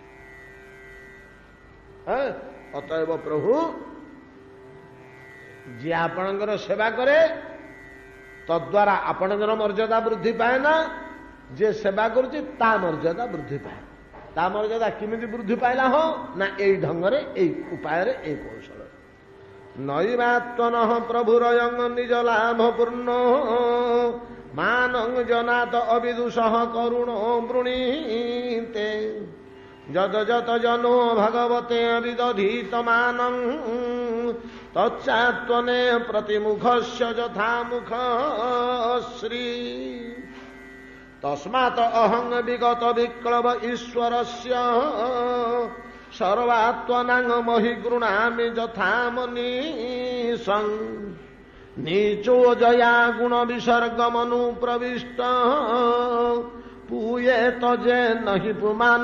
[SPEAKER 1] ଅତଏବ ପ୍ରଭୁ ଯିଏ ଆପଣଙ୍କର ସେବା କରେ ତଦ୍ୱାରା ଆପଣଙ୍କର ମର୍ଯ୍ୟାଦା ବୃଦ୍ଧି ପାଏ ନା, ଯିଏ ସେବା କରୁଛି ତା ମର୍ଯ୍ୟାଦା ବୃଦ୍ଧି ପାଏ। ତା ମର୍ଯ୍ୟାଦା କେମିତି ବୃଦ୍ଧି ପାଇଲା ହୋ ନା ଏଇ ଢଙ୍ଗରେ, ଏଇ ଉପାୟରେ, ଏଇ କୌଶଳରେ। ନୈବାତ୍ମନଃ ପ୍ରଭୁରୟଂ ନିଜ ଲାଭ ପୂର୍ଣ୍ଣ ମାନଂ ଜନାତ ଅବିଦୁଷଃ କରୁଣ ବୃଣୀତେ ଯଦ ଯତ ଜନୋ ଭଗବତେ ବିଦଧୀତ ମାନଂ ତଚ୍ଚାତ୍ମନେ ପ୍ରତିମୁଖସ୍ୟ ଯଥା ମୁଖ ଶ୍ରୀ ତସ୍ମାତ୍ ଅହଂ ବିଗତ ବିକ୍ଳବ ଈଶ୍ୱରସ୍ୟ ସର୍ବାତ୍ମନାଂ ମହି ଗୃଣାମି ଯଥା ମନୀଷଂ ନିଚୋ ଜୟା ଗୁଣ ବିସର୍ଗ ମନୁ ପ୍ରବିଷ୍ଟ ପୂୟେ ତଜେ ନହି ପୁମାନ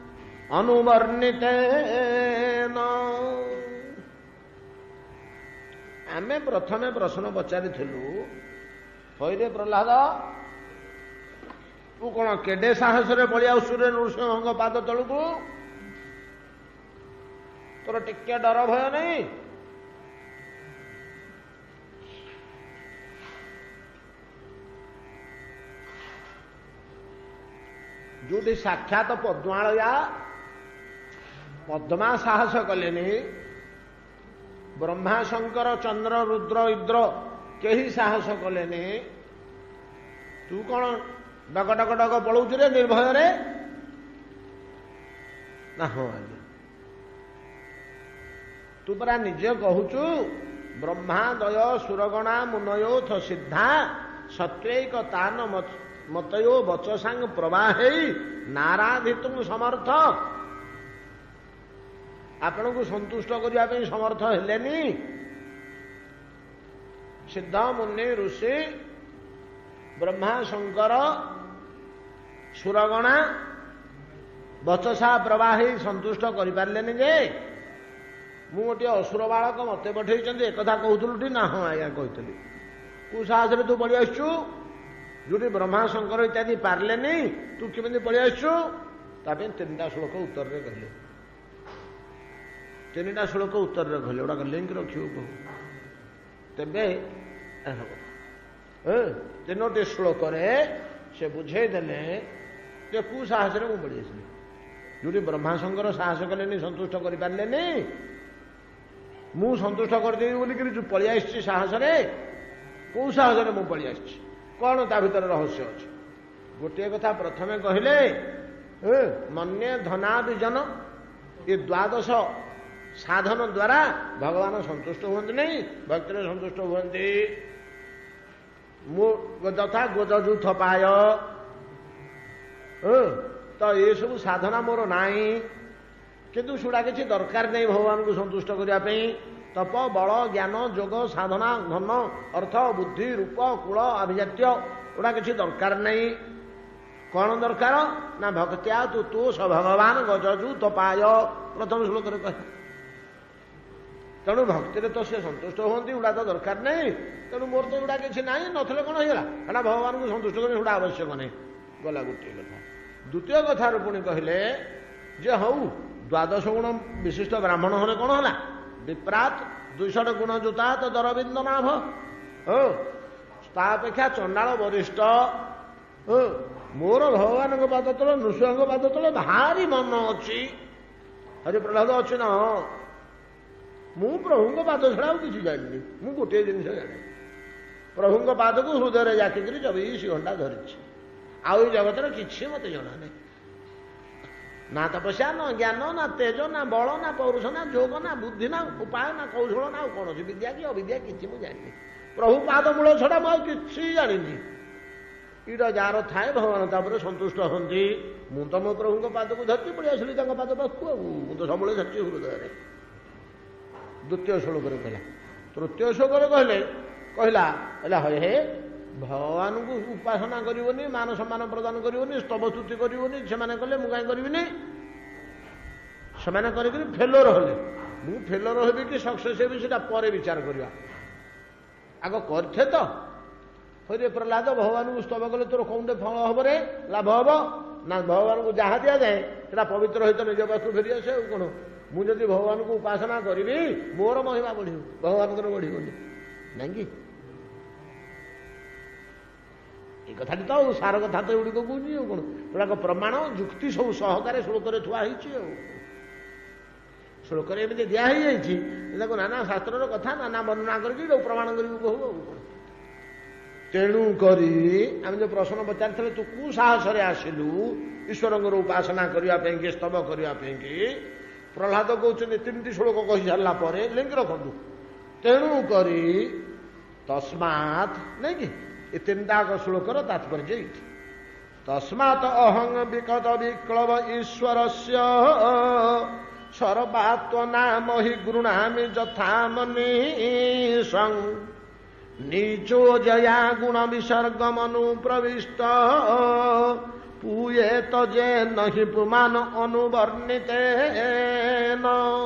[SPEAKER 1] ଅନୁବର୍ଣ୍ଣିତେନ। ଆମେ ପ୍ରଥମେ ପ୍ରଶ୍ନ ପଚାରିଥିଲୁ, ହଇରେ ପ୍ରହ୍ଲାଦ ତୁ କ'ଣ କେଡେ ସାହସରେ ପଳେଇ ଆସୁରେ ନୃସିଂହଙ୍କ ପାଦ ତଳକୁ? ତୋର ଟିକେ ଡର ଭୟ ନାହିଁ? ଯୋଉଠି ସାକ୍ଷାତ ପଦ୍ମାଳୟା ପଦ୍ମା ସାହସ କଲେନି, ବ୍ରହ୍ମା ଶଙ୍କର ଚନ୍ଦ୍ର ରୁଦ୍ର ଇନ୍ଦ୍ର କେହି ସାହସ କଲେନି, ତୁ କ'ଣ ଡଗ ଡଗ ଡଗ ପଳଉଛୁ ରେ ନିର୍ଭୟରେ? ନା ହଁ ଆଜ୍ଞା, ତୁ ପରା ନିଜେ କହୁଛୁ ବ୍ରହ୍ମା ଦୟ ସୁରଗଣା ମୁନୟୋଥ ସିଦ୍ଧା ସତ୍ୱୈକ ତାନ ମତୟୋ ବଚସାଙ୍ଗ ପ୍ରବାହେଇ ନାରାଧିତୁଂ ସମର୍ଥ। ଆପଣଙ୍କୁ ସନ୍ତୁଷ୍ଟ କରିବା ପାଇଁ ସମର୍ଥ ହେଲେନି? ସିଦ୍ଧ ମୁନି ଋଷି ବ୍ରହ୍ମା ଶଙ୍କର ସୁରଗଣା ବଚସା ପ୍ରବାହୀ ସନ୍ତୁଷ୍ଟ କରିପାରିଲେନି ଯେ ମୁଁ ଗୋଟିଏ ଅସୁର ବାଳକ ମତେ ପଠେଇଛନ୍ତି ଏକଥା କହୁଥିଲୁ ଟି? ନା ହଁ ଆଜ୍ଞା କହିଥିଲି। କୋଉ ସାହସରେ ତୁ ପଳେଇ ଆସିଛୁ? ଯୋଉଠି ବ୍ରହ୍ମା ଶଙ୍କର ଇତ୍ୟାଦି ପାରିଲେନି ତୁ କେମିତି ପଳେଇ ଆସିଛୁ? ତା ପାଇଁ 3ଟା ଶ୍ଲୋକ ଉତ୍ତରରେ କହିଲେ, 3ଟା ଶ୍ଲୋକ ଉତ୍ତରରେ କହିଲେ, ଗୁଡ଼ାକ ଲିଙ୍କ ରଖିବୁ। ତେବେ 3ଟି ଶ୍ଲୋକରେ ସେ ବୁଝେଇ ଦେଲେ ଯେ କୋଉ ସାହସରେ ମୁଁ ପଳେଇ ଆସିଲି। ଯୋଉଠି ବ୍ରହ୍ମା ଶଙ୍କର ସାହସ କଲେନି, ସନ୍ତୁଷ୍ଟ କରିପାରିଲେନି, ମୁଁ ସନ୍ତୁଷ୍ଟ କରିଦେବି ବୋଲିକିରି ଯୋଉ ପଳେଇ ଆସିଛି ସାହସରେ, କୋଉ ସାହସରେ ମୁଁ ପଳେଇ ଆସିଛି? କ'ଣ ତା ଭିତରେ ରହସ୍ୟ ଅଛି? ଗୋଟିଏ କଥା ପ୍ରଥମେ କହିଲେ, ମନ୍ୟ ଧନାବିଜନ ଏ 12 ସାଧନ ଦ୍ୱାରା ଭଗବାନ ସନ୍ତୁଷ୍ଟ ହୁଅନ୍ତି ନାହିଁ, ଭକ୍ତିରେ ସନ୍ତୁଷ୍ଟ ହୁଅନ୍ତି। ମୁଁ ଯଥା ଗୋଜଯୁଥ ପାୟ, ତ ଏସବୁ ସାଧନା ମୋର ନାହିଁ, କିନ୍ତୁ ସେଗୁଡ଼ା କିଛି ଦରକାର ନାହିଁ ଭଗବାନଙ୍କୁ ସନ୍ତୁଷ୍ଟ କରିବା ପାଇଁ। ତପ ବଳ ଜ୍ଞାନ ଯୋଗ ସାଧନା ଧନ ଅର୍ଥ ବୁଦ୍ଧି ରୂପ କୁଳ ଆଭିଜାତ୍ୟ ଏଗୁଡ଼ା କିଛି ଦରକାର ନାହିଁ। କ'ଣ ଦରକାର ନା ଭକ୍ତ୍ୟା ତୁ ତୁ ସ ଭଗବାନ ଗଜଜୁ ତପାୟ, ପ୍ରଥମ ଶ୍ଲୋକରେ କହ। ତେଣୁ ଭକ୍ତିରେ ତ ସେ ସନ୍ତୁଷ୍ଟ ହୁଅନ୍ତି, ଏଗୁଡ଼ା ତ ଦରକାର ନାହିଁ। ତେଣୁ ମୋର ତ ଏଗୁଡ଼ା କିଛି ନାହିଁ, ନଥିଲେ କ'ଣ ହେଇଗଲା? ଏଟା ଭଗବାନଙ୍କୁ ସନ୍ତୁଷ୍ଟ କରି ସେଗୁଡ଼ା ଆବଶ୍ୟକ ନାହିଁ। ଗଲା ଗୋଟିଏ କଥା। ଦ୍ୱିତୀୟ କଥାରୁ ପୁଣି କହିଲେ ଯେ ହଉ 12 ଗୁଣ ବିଶିଷ୍ଟ ବ୍ରାହ୍ମଣ ହେଲେ କ'ଣ ହେଲା? ବିପ୍ରାତ 200 ଗୁଣ ଜୁତା ତ ଦରବିନ୍ଦ ନାଭ, ତା ଅପେକ୍ଷା ଚଣ୍ଡାଳ ବରିଷ୍ଠ। ମୋର ଭଗବାନଙ୍କ ପାଦ ତଳେ ନୃସିଂହଙ୍କ ପାଦ ତଳେ ଭାରି ମନ ଅଛି। ହରି ପ୍ରହ୍ଲାଦ ଅଛି ନା? ମୁଁ ପ୍ରଭୁଙ୍କ ପାଦ ଛଡ଼ା ଆଉ କିଛି ଜାଣିନି। ମୁଁ ଗୋଟିଏ ଜିନିଷ ଜାଣେ, ପ୍ରଭୁଙ୍କ ପାଦକୁ ହୃଦୟରେ ଜାକିକିରି 24 ଘଣ୍ଟା ଧରିଛି। ଆଉ ଏଇ ଜଗତରେ କିଛି ମତେ ଜଣା ନାହିଁ। ନା ତପସ୍ୟା ନା ଜ୍ଞାନ ନା ତେଜ ନା ବଳ ନା ପୌରୁଷ ନା ଯୋଗ ନା ବୁଦ୍ଧି ନା ଉପାୟ ନା କୌଶଳ ନା ଆଉ କୌଣସି ବିଦ୍ୟା କି ଅବିଦ୍ୟା କିଛି ମୁଁ ଜାଣିନି। ପ୍ରଭୁ ପାଦ ମୂଳ ଛଡ଼ା ମୁଁ ଆଉ କିଛି ଜାଣିନି। ଏଇଟା ଯାହାର ଥାଏ ଭଗବାନ ତାପରେ ସନ୍ତୁଷ୍ଟ ହୁଅନ୍ତି। ମୁଁ ତ ମୋ ପ୍ରଭୁଙ୍କ ପାଦକୁ ଧରିଛି, ପଳେଇ ଆସିଲି ତାଙ୍କ ପାଦ ପାଖକୁ। ଆଉ ମୁଁ ତ ସବୁବେଳେ ଧରିଛି ହୃଦୟରେ। ଦ୍ୱିତୀୟ ଶ୍ଲୋକରେ କହିଲା। ତୃତୀୟ ଶ୍ଲୋକରେ କହିଲା ହେ ଭଗବାନଙ୍କୁ ଉପାସନା କରିବନି, ମାନ ସମ୍ମାନ ପ୍ରଦାନ କରିବନି, ସ୍ତବ ସ୍ତୁତି କରିବନି, ସେମାନେ କଲେ ମୁଁ କାହିଁ କରିବିନି? ସେମାନେ କରିକି ଫେଲୋର ହେଲେ। ମୁଁ ଫେଲୋର ହେବି କି ସକ୍ସେସ୍ ହେବି ସେଟା ପରେ ବିଚାର କରିବା, ଆଗ କରିଥେ ତ। ହଇରେ ପ୍ରହ୍ଲାଦ, ଭଗବାନଙ୍କୁ ସ୍ତବ କଲେ ତୋର କୌଣଟେ ଫଳ ହବ ରେ, ଲାଭ ହବ ନା? ଭଗବାନଙ୍କୁ ଯାହା ଦିଆଯାଏ ସେଟା ପବିତ୍ର ସହିତ ନିଜ ପାଖକୁ ଫେରି ଆସେ। ଆଉ କ'ଣ, ମୁଁ ଯଦି ଭଗବାନଙ୍କୁ ଉପାସନା କରିବି ମୋର ମହିମା ବଢ଼ିବ, ଭଗବାନଙ୍କର ବଢ଼ିବନି, ନାଇଁ କି? এই কথাটি তো ସାର କଥା ତ ଏଗୁଡ଼ିକ କହୁଛି। ଆଉ କ'ଣ, ଏଗୁଡ଼ାକ ପ୍ରମାଣ ଯୁକ୍ତି ସବୁ ସହକାରେ ଶ୍ଲୋକରେ ଥୁଆ ହେଇଛି। ଆଉ ଶ୍ଲୋକରେ ଏମିତି ଦିଆ ହେଇଯାଇଛି, ତାକୁ ନାନା ଶାସ୍ତ୍ରର କଥା ନାନା ବର୍ଣ୍ଣନା କରିକି ଯୋଉ ପ୍ରମାଣ କରିବୁ କହୁ। ଆଉ କ'ଣ, ତେଣୁ କରି ଆମେ ଯୋଉ ପ୍ରଶ୍ନ ପଚାରିଥିଲେ ତୁ କୋଉ ସାହସରେ ଆସିଲୁ ଈଶ୍ୱରଙ୍କର ଉପାସନା କରିବା ପାଇଁକି, ସ୍ତବ କରିବା ପାଇଁକି, ପ୍ରହ୍ଲାଦ କହୁଛନ୍ତି ତିନିଟି ଶ୍ଲୋକ କହି ସାରିଲା ପରେ ଲିଙ୍କ୍ ରଖନ୍ତୁ। ତେଣୁ କରି ତସ୍ମାତ୍, ନାଇଁ କି? ଏ ତିନିଟାକ ଶ୍ଲୋକର ତାତ୍ପର୍ଯ୍ୟ ଏଇଠି। ତସ୍ମାତ୍ ଅହଂ ବିକଟ ବିକ୍ଳବ ଈଶ୍ୱରସ୍ୟ ସର୍ବାତ୍ମନାମ ହି ଗୃଣାମି ଯଥା ମନୀଷଂ ନିଚୋ ଜୟା ଗୁଣ ବିସର୍ଗ ମନୁ ପ୍ରବିଷ୍ଟ ପୂୟେତ ଯେ ନହି ପୁମାନ ଅନୁବର୍ଣ୍ଣିତେନ।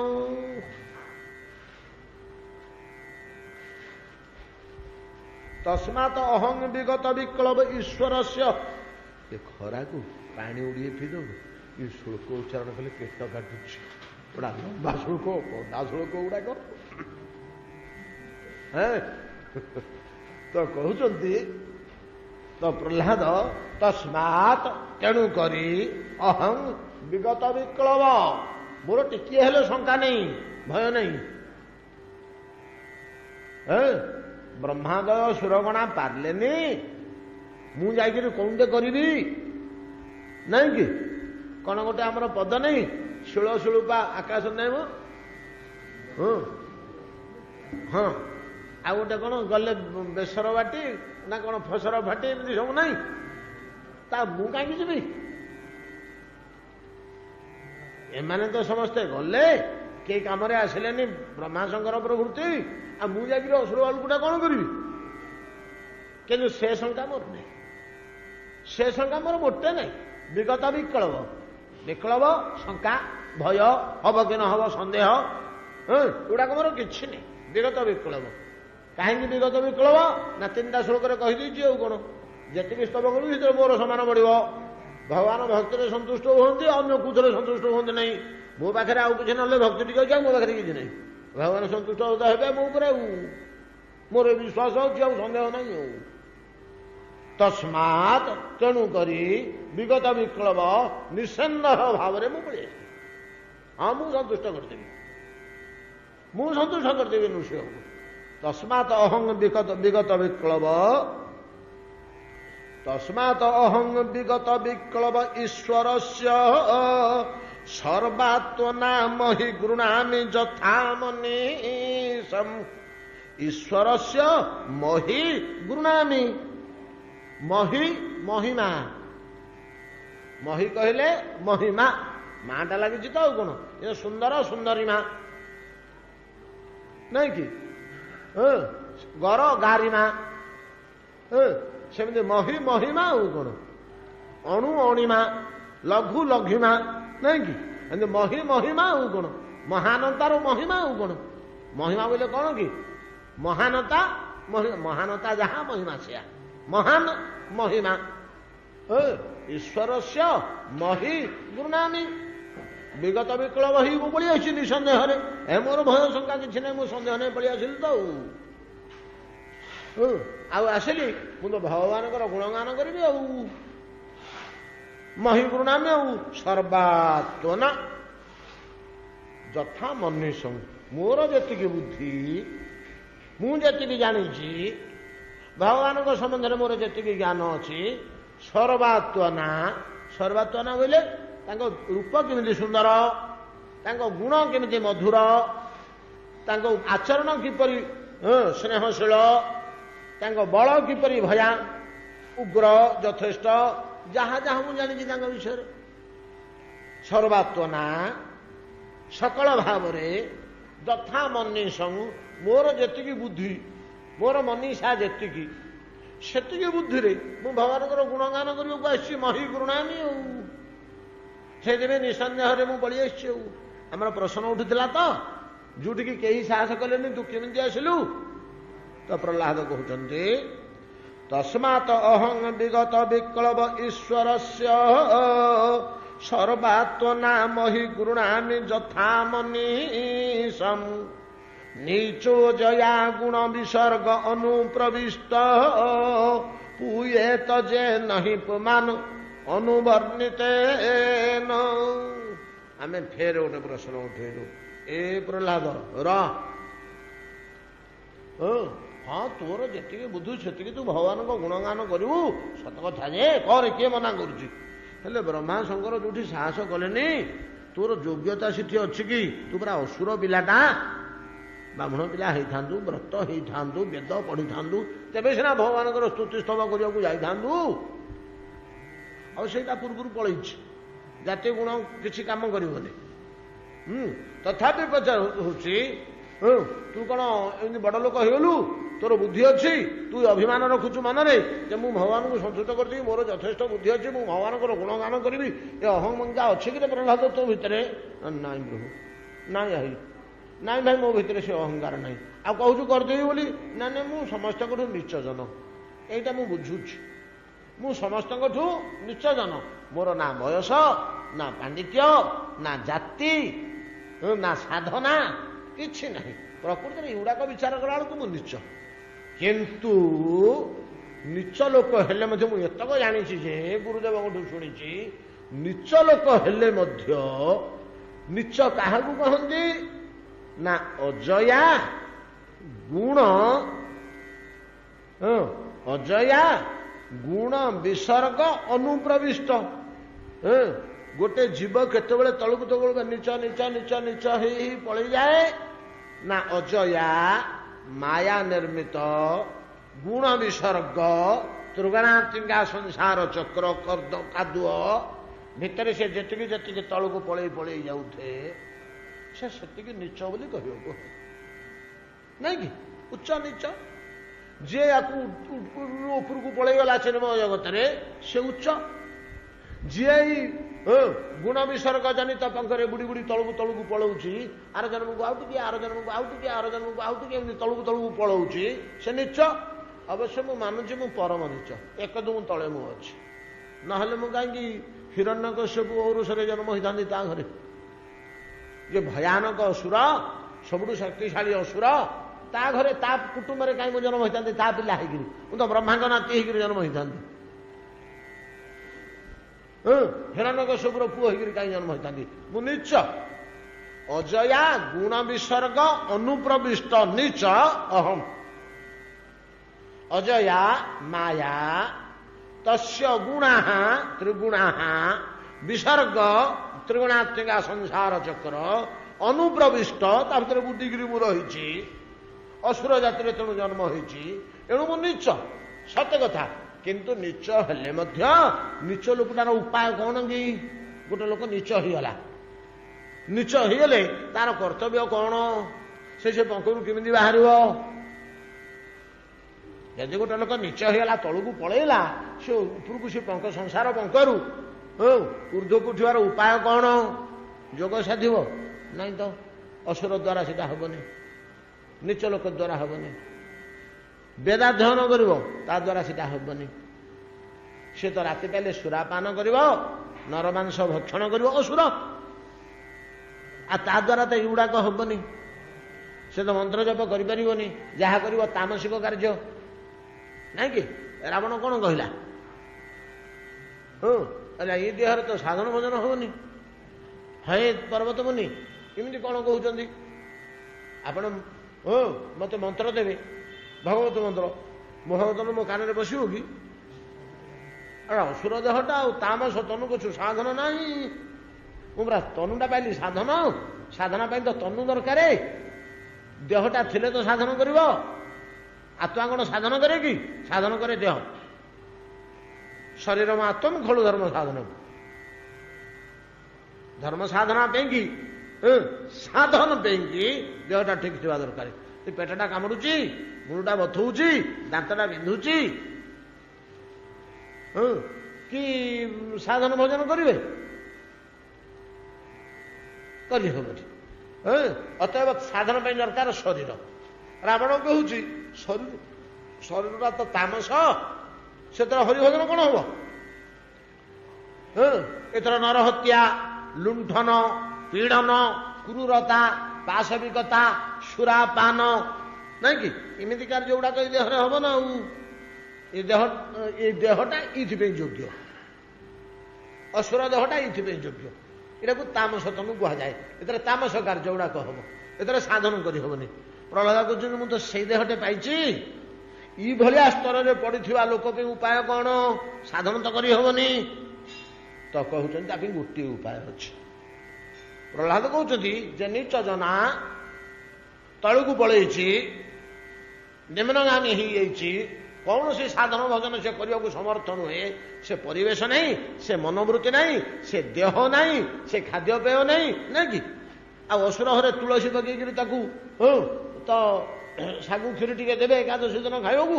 [SPEAKER 1] ତସ୍ମାତ୍ ଅହଂ ବିଗତ ବିକ୍ଳବ ଈଶ୍ୱରସ୍ୟ। ଏ ଖରାକୁ ପାଣି ଉଡ଼ିଏ ପିଇଦେବୁ, ଏ ଶ୍ଲୋକ ଉଚ୍ଚାରଣ କଲେ ପେଟ କାଟୁଛି। ଗୁଡ଼ା ଲମ୍ବା ଶ୍ଲୋକ, ପଦା ଶ୍ଲୋକ ଗୁଡ଼ାକ। ତ କହୁଛନ୍ତି ତ ପ୍ରହ୍ଲାଦ, ତସ୍ମାତ୍ ତେଣୁ କରି, ଅହଂ ବିଗତ ବିକ୍ଳବ, ମୋର ଟିକିଏ ହେଲେ ଶଙ୍କା ନାହିଁ, ଭୟ ନାହିଁ। ବ୍ରହ୍ମାଦୟ ସୁରଗଣା ପାରିଲେନି, ମୁଁ ଯାଇକିରି କଣଟେ କରିବି, ନାଇଁ କି? କ'ଣ ଗୋଟେ ଆମର ପଦ ନାହିଁ, ଶିଳ ଶିଳୁପା ଆକାଶ ନାହିଁ ମ? ହଁ, ଆଉ ଗୋଟେ କ'ଣ ଗଲେ ବେସର ବାଟି ନା କ'ଣ ଫସର ବାଟି, ଏମିତି ସବୁ ନାହିଁ। ତା ମୁଁ କାହିଁକି ଯିବି? ଏମାନେ ତ ସମସ୍ତେ ଗଲେ, କେହି କାମରେ ଆସିଲେନି, ବ୍ରହ୍ମାଶଙ୍କର ପ୍ରଭୃତି, ଆଉ ମୁଁ ଯାଇକିରି ଅସୁର ବାଳୁକୁଟା କ'ଣ କରିବି? କିନ୍ତୁ ସେ ଶଙ୍କା ମୋର ନାହିଁ, ସେ ଶଙ୍କା ମୋର ମୋଟେ ନାହିଁ। ବିଗତ ବିକ୍ଳବ, ବିକ୍ଳବ ଶଙ୍କା, ଭୟ, ହବ କି ନ ହବ ସନ୍ଦେହ, ଏଗୁଡ଼ାକ ମୋର କିଛି ନାହିଁ। ବିଗତ ବିକ୍ଳବ। କାହିଁକି ବିଗତ ବିକ୍ଳବ? ନା ତିନିଟା ଶ୍ଲୋକରେ କହିଦେଇଛି। ଆଉ କ'ଣ, ଯେତିକି ସ୍ତବ କରିବି ସେଥିରେ ମୋର ସମାନ ବଢ଼ିବ। ଭଗବାନ ଭକ୍ତିରେ ସନ୍ତୁଷ୍ଟ ହୁଅନ୍ତି, ଅନ୍ୟ କୋଉଥିରେ ସନ୍ତୁଷ୍ଟ ହୁଅନ୍ତି ନାହିଁ। ମୋ ପାଖରେ ଆଉ କିଛି ନହେଲେ ଭକ୍ତି ଟିକେ ଅଛି, ଆଉ ମୋ ପାଖରେ କିଛି ନାହିଁ। ଭଗବାନ ସନ୍ତୁଷ୍ଟ ହେବେ ମୋ ଉପରେ, ଆଉ ମୋର ବିଶ୍ୱାସ ଅଛି, ଆଉ ସନ୍ଦେହ ନାହିଁ। ଆଉ ତସ୍ମାତ୍ ତେଣୁ କରି ବିଗତ ବିକ୍ଳବ ନିଃସନ୍ଦେହ ଭାବରେ ମୁଁ ପଳେଇ ଆସିବି। ହଁ, ମୁଁ ସନ୍ତୁଷ୍ଟ କରିଦେବି, ମୁଁ ସନ୍ତୁଷ୍ଟ କରିଦେବି ନୃସିଂହକୁ। ତସ୍ମାତ୍ ଅହଂ ବିଗତ ବିକ୍ଳବ, ତସ୍ମାତ୍ ଅହଂ ବିଗତ ବିକ୍ଳବ ଈଶ୍ୱରସ୍ୟ ସର୍ବାତ୍ମନାମ ହି ଗୃଣାମି ଯଥା ମନୀଷଂ। ଈଶ୍ୱରସ୍ୟ ମହି ଗୃଣାମି। ମହି ମହିମା, ମହି କହିଲେ ମହିମା, ମାଟା ଲାଗିଛି ତ। ଆଉ କ'ଣ, ଏ ସୁନ୍ଦର ସୁନ୍ଦରୀମା, ନାଇଁ କି? ଗର ଗାରିମା, ସେମିତି ମହି ମହିମା। ଆଉ କ'ଣ, ଅଣୁ ଅଣିମା, ଲଘୁ ଲଘିମା, ନାଇଁ କି? ଏମିତି ମହି ମହିମା। ଆଉ କ'ଣ, ମହାନତାର ମହିମା। ଆଉ କ'ଣ, ମହିମା ବୋଇଲେ କ'ଣ କି? ମହାନତା, ମହାନତା ଯାହା ମହିମା ସେୟା, ମହାନ ମହିମା। ଈଶ୍ୱରସ୍ୟ ମହି ଗୃଣାମି। ବିଗତ ବିକ୍ଳବ ହେଇ ମୁଁ ପଳେଇ ଆସିଛି ନିଃସନ୍ଦେହରେ। ମୋର ଭୟ ଶଙ୍କା କିଛି ନାହିଁ, ମୁଁ ସନ୍ଦେହ ନେଇ ପଳେଇ ଆସିଲି ତ। ଆଉ ଆସିଲି, ମୁଁ ତ ଭଗବାନଙ୍କର ଗୁଣଗାନ କରିବି। ଆଉ ମହି ଗୃଣାମି, ଆଉ ସର୍ବାତ୍ମନା ଯଥା ମନୀଷଂ। ମୋର ଯେତିକି ବୁଦ୍ଧି, ମୁଁ ଯେତିକି ଜାଣିଛି, ଭଗବାନଙ୍କ ସମ୍ବନ୍ଧରେ ମୋର ଯେତିକି ଜ୍ଞାନ ଅଛି, ସର୍ବାତ୍ମନା। ସର୍ବାତ୍ମନା ବୋଇଲେ ତାଙ୍କ ରୂପ କେମିତି ସୁନ୍ଦର, ତାଙ୍କ ଗୁଣ କେମିତି ମଧୁର, ତାଙ୍କ ଆଚରଣ କିପରି ସ୍ନେହଶୀଳ, ତାଙ୍କ ବଳ କିପରି ଭୟା ଉଗ୍ର ଯଥେଷ୍ଟ, ଯାହା ଯାହା ମୁଁ ଜାଣିଛି ତାଙ୍କ ବିଷୟରେ। ସର୍ବାତ୍ମନା ସକଳ ଭାବରେ, ଯଥା ମନୀଷଂ, ମୋର ଯେତିକି ବୁଦ୍ଧି, ମୋର ମନୀଷା ଯେତିକି, ସେତିକି ବୁଦ୍ଧିରେ ମୁଁ ଭଗବାନଙ୍କର ଗୁଣଗାନ କରିବାକୁ ଆସିଛି। ମହି ଗୃଣାମି। ଆଉ ସେଇଥିପାଇଁ ନିଃସନ୍ଦେହରେ ମୁଁ ପଳେଇ ଆସିଛି। ଆଉ ଆମର ପ୍ରଶ୍ନ ଉଠିଥିଲା ତ, ଯୋଉଠିକି କେହି ସାହସ କଲେନି ତୁ କେମିତି ଆସିଲୁ? ତ ପ୍ରହ୍ଲାଦ କହୁଛନ୍ତି ତସ୍ମାତ ଅହଂ ବିଗତ ବିକ୍ଳବ ଈଶ୍ୱରସ୍ୟ ସର୍ବାତ୍ମ ନାମ ହି ଗୃଣାମି ଯଥା ମନୀଷମ୍ नीचो जया गुण विसर्ग अनुप्रविष्ट पूयेत जे नहीं पुमान अनुवर्णिते न। आमे फेर गोटे प्रश्न उठेलु, ए प्रहलाद हाँ तोर जेतिकी बुद्धि सेतिकी तू भगवान को गुणगान करू सत कथा जे कर, किए मना करुची? हेले ब्रह्मा शंकर जोठी साहस कलेनी तोर योग्यता सेठी अछि कि? तू पूरा असुर पिलाटा, ब्राह्मण पिला होइथांतु, व्रत होइथांतु, वेद पढ़िथांतु, तेबे सिना भगवानଙ୍କର स्तुति स्तव କରିବାକୁ ଯାଇଥାନ୍ତୁ। ଆଉ ସେଇଟା ପୂର୍ବରୁ ପଳେଇଛି, ଜାତୀୟ ଗୁଣ କିଛି କାମ କରିବନି। ତଥାପି ପଚାରୁଛି ତୁ କଣ ଏମିତି ବଡ ଲୋକ ହେଇଗଲୁ? ତୋର ବୁଦ୍ଧି ଅଛି? ତୁ ଅଭିମାନ ରଖୁଛୁ ମନରେ ଯେ ମୁଁ ଭଗବାନଙ୍କୁ ସନ୍ତୁଷ୍ଟ କରିଦେବି, ମୋର ଯଥେଷ୍ଟ ବୁଦ୍ଧି ଅଛି, ମୁଁ ଭଗବାନଙ୍କର ଗୁଣଗାନ କରିବି। ଏ ଅହଂମଙ୍କା ଅଛି କି ପ୍ରହ୍ଲାଦ ତୋ ଭିତରେ? ନାଇଁ ପ୍ରଭୁ, ନାଇଁ ଆଇ ନାଇଁ ଭାଇ, ମୋ ଭିତରେ ସେ ଅହଙ୍କାର ନାହିଁ। ଆଉ କହୁଛୁ କରିଦେବି ବୋଲି? ନା ନାଇଁ, ମୁଁ ସମସ୍ତଙ୍କଠୁ ନିଚ ଜନ, ଏଇଟା ମୁଁ ବୁଝୁଛି। ମୁଁ ସମସ୍ତଙ୍କଠୁ ନିଚ ଜନ, ମୋର ନା ବୟସ, ନା ପାଣ୍ଡିତ୍ୟ, ନା ଜାତି, ନା ସାଧନା, କିଛି ନାହିଁ। ପ୍ରକୃତରେ ଏଗୁଡାକ ବିଚାର କଲା ବେଳକୁ ମୁଁ ନିଚ। କିନ୍ତୁ ନିଚ ଲୋକ ହେଲେ ମଧ୍ୟ ମୁଁ ଏତକ ଜାଣିଛି ଯେ ଗୁରୁଦେବଙ୍କଠୁ ଶୁଣିଛି, ନିଚ ଲୋକ ହେଲେ ମଧ୍ୟ ନିଚ କାହାକୁ କହନ୍ତି ନା ଅଜୟା ଗୁଣ, ଅଜୟା ଗୁଣ ବିସର୍ଗ ଅନୁପ୍ରବିଷ୍ଟ। ଗୋଟେ ଜୀବ କେତେବେଳେ ତଳକୁ ତଳକୁ ନିଚ ନିଚ ନିଚ ନିଚ ହେଇ ପଳେଇଯାଏ ନା ଅଜୟା ମାୟା ନିର୍ମିତ ଗୁଣ ବିସର୍ଗ ତୃଗଣାତ୍ମିକା ସଂସାର ଚକ୍ର କାଦୁଅ ଭିତରେ ସେ ଯେତିକି ଯେତିକି ତଳକୁ ପଳେଇ ପଳେଇ ଯାଉଥାଏ, ସେ ସେତିକି ନିଚ ବୋଲି କହିବାକୁ ନାଇଁ କି? ଉଚ୍ଚ ନିଚ। ଯିଏ ୟାକୁ ଉପରକୁ ପଳେଇଗଲା ଚିନ୍ମୟ ଜଗତରେ ସେ ଉଚ୍ଚ। ଯିଏ ଗୁଣ ବିସର୍ଗ ଜନିତ ପଙ୍କରେ ବୁଡି ବୁଡି ତଳକୁ ତଳକୁ ପଳଉଛି, ଆର ଜନ୍ମକୁ ଆଉ ଟିକେ, ଆର ଜନ୍ମକୁ ଆଉ ଟିକେ, ଆର ଜନ୍ମକୁ ଆଉ ଟିକେ, ଏମିତି ତଳକୁ ତଳକୁ ପଳଉଛି, ସେ ନିଚ। ଅବଶ୍ୟ ମୁଁ ମାନୁଛି ମୁଁ ପରମ ନିଚ, ଏକଦମ ତଳେ ମୁଁ ଅଛି। ନହେଲେ ମୁଁ କାହିଁକି ହିରଣ୍ୟକଶ୍ୟପ ଔରସରେ ଜନ୍ମ ହୋଇଥାନ୍ତି ତା ଘରେ? ଯେ ଭୟାନକ ଅସୁର, ସବୁଠୁ ଶକ୍ତିଶାଳୀ ଅସୁର, ତା ଘରେ ତା କୁଟୁମ୍ବରେ କାହିଁ ମୁଁ ଜନ୍ମ ହୋଇଥାନ୍ତି? ତା ପିଲା ହେଇକିରି ମୁଁ ତ ବ୍ରହ୍ମାଙ୍କ ନାତି ହେଇକିରି ଜନ୍ମ ହୋଇଥାନ୍ତି। ହିରଣ୍ୟକଶ୍ୟପର ପୁଅ ହେଇକିରି କାହିଁ ଜନ୍ମ ହୋଇଥାନ୍ତି? ମୁଁ ନିଚ। ଅଜୟା ଗୁଣ ବିସର୍ଗ ଅନୁପ୍ରବିଷ୍ଟ ନିଚ ଅହಂ। ଅଜୟା ମାୟା ତସ୍ୟ ଗୁଣାଃ ତ୍ରିଗୁଣାଃ ବିସର୍ଗ ତ୍ରିଗୁଣାତ୍ମିକା ସଂସାର ଚକ୍ର ଅନୁପ୍ରବିଷ୍ଟ, ତା ଭିତରେ ବୁଦ୍ଧିଗିରି ମୁଁ ରହିଛି, ଅସୁର ଜାତିରେ ତେଣୁ ଜନ୍ମ ହୋଇଛି, ଏଣୁ ମୁଁ ନିଚ। ସତ୍ୟ କଥା। କିନ୍ତୁ ନିଚ ହେଲେ ମଧ୍ୟ ନିଚ ଲୋକଟାର ଉପାୟ କଣ କି? ଗୋଟେ ଲୋକ ନିଚ ହେଇଗଲା, ନିଚ ହେଇଗଲେ ତାର କର୍ତ୍ତବ୍ୟ କଣ? ସେ ପଙ୍କରୁ କେମିତି ବାହାରିବ? ଯଦି ଗୋଟେ ଲୋକ ନିଚ ହେଇଗଲା, ତଳକୁ ପଳେଇଲା, ସେ ଉପରକୁ ସେ ପଙ୍କ ସଂସାର ପଙ୍କରୁ ଉର୍ଦ୍ଧ୍ୱକୁ ଉଠିବାର ଉପାୟ କଣ? ଯୋଗ ସାଧିବ? ନାଇଁ ତ, ଅସୁର ଦ୍ୱାରା ସେଟା ହବନି, ନିଚ ଲୋକ ଦ୍ୱାରା ହବନି। ବେଦାଧ୍ୟୟନ କରିବ, ତା ଦ୍ୱାରା ସେଟା ହବନି। ସେ ତ ରାତି ପାଇଲେ ସୁରାପାନ କରିବ, ନରମାଂସ ଭକ୍ଷଣ କରିବ, ଅସୁର। ଆଉ ତା ଦ୍ୱାରା ତ ଏଗୁଡାକ ହବନି। ସେ ତ ମନ୍ତ୍ର ଜପ କରିପାରିବନି, ଯାହା କରିବ ତାମସିକ କାର୍ଯ୍ୟ। ନାଇଁ କି? ରାବଣ କଣ କହିଲା? ଏଇ ଦେହରେ ତ ସାଧନ ଭଜନ ହବନି। ହେ ପର୍ବତ ମୁନି, ଏମିତି କଣ କହୁଛନ୍ତି? ଆପଣ ମତେ ମନ୍ତ୍ର ଦେବେ, ଭଗବତ ମନ୍ତ୍ର, ଭଗବତନ ମୋ କାନରେ ବସିବ କି? ଅସୁର ଦେହଟା ଆଉ ତାମସ ତନୁ କଛୁ ସାଧନ ନାହିଁ। ମୁଁ ପୁରା ତନୁଟା ପାଇଲି ସାଧନ। ସାଧନା ପାଇଁ ତ ତନୁ ଦରକାର। ଦେହଟା ଥିଲେ ତ ସାଧନ କରିବ। ଆତ୍ମା କଣ ସାଧନ କରେ କି? ସାଧନ କରେ ଦେହ। ଶରୀର ଆତ୍ମ ଖୋଳୁ ଧର୍ମ ସାଧନ। ଧର୍ମ ସାଧନା ପାଇଁକି, ସାଧନ ପାଇଁକି ଦେହଟା ଠିକ ଥିବା ଦରକାର। ପେଟଟା କାମୁଡୁଛି, ମୁଣ୍ଡଟା ବଥଉଛି, ଦାନ୍ତଟା ବିନ୍ଧୁଛି, କି ସାଧନ ଭୋଜନ କରିବେ? ତ କରିହେବନି। ଅତଏବ ସାଧନ ପାଇଁ ଦରକାର ଶରୀର। ରାବଣ କହୁଛି ଶରୀରଟା ତ ତାମସ, ସେଥିରେ ହରିଭଜନ କଣ ହବ? ଏଥର ନରହତ୍ୟା, ଲୁଣ୍ଠନ, ପୀଡ଼ନ, କ୍ରୁରତା, ପାଶବିକତା, ସୁରାପାନ, ନାଇଁ କି ଏମିତି କାର୍ଯ୍ୟ ଗୁଡାକ ଏ ଦେହରେ ହବ ନା। ଆଉ ଏ ଦେହଟା ଏଇଥିପାଇଁ ଯୋଗ୍ୟ, ଅସୁର ଦେହଟା ଏଇଥିପାଇଁ ଯୋଗ୍ୟ। ଏଟାକୁ ତାମସ ତମକୁ କୁହାଯାଏ। ଏଥିରେ ତାମସ କାର୍ଯ୍ୟ ଗୁଡାକ ହବ, ଏଥିରେ ସାଧନ କରିହବନି। ପ୍ରହ୍ଲାଦ କହୁଛନ୍ତି ମୁଁ ତ ସେଇ ଦେହଟେ ପାଇଛି, ଏଇଭଳିଆ ସ୍ତରରେ ପଡିଥିବା ଲୋକ ପାଇଁ ଉପାୟ କଣ? ସାଧନ ତ କରିହବନି। ତ କହୁଛନ୍ତି ତା ପାଇଁ ଗୋଟିଏ ଉପାୟ ଅଛି। ପ୍ରହ୍ଲାଦ କହୁଛନ୍ତି ଯେ ନିଚ ଜନା ତଳକୁ ପଳେଇଛି, ନିମ୍ନଗାମୀ ହେଇଯାଇଛି, କୌଣସି ସାଧନ ଭଜନ ସେ କରିବାକୁ ସମର୍ଥ ନୁହେଁ। ସେ ପରିବେଶ ନାହିଁ, ସେ ମନୋବୃତ୍ତି ନାହିଁ, ସେ ଦେହ ନାହିଁ, ସେ ଖାଦ୍ୟପେୟ ନାହିଁ, ନାଇଁ କି? ଆଉ ଅସୁର ଘରେ ତୁଳସୀ ପକେଇକିରି ତାକୁ ତ ଶାଗୁ କ୍ଷୀରି ଟିକେ ଦେବେ ଏକାଦଶୀ ଦିନ ଖାଇବାକୁ,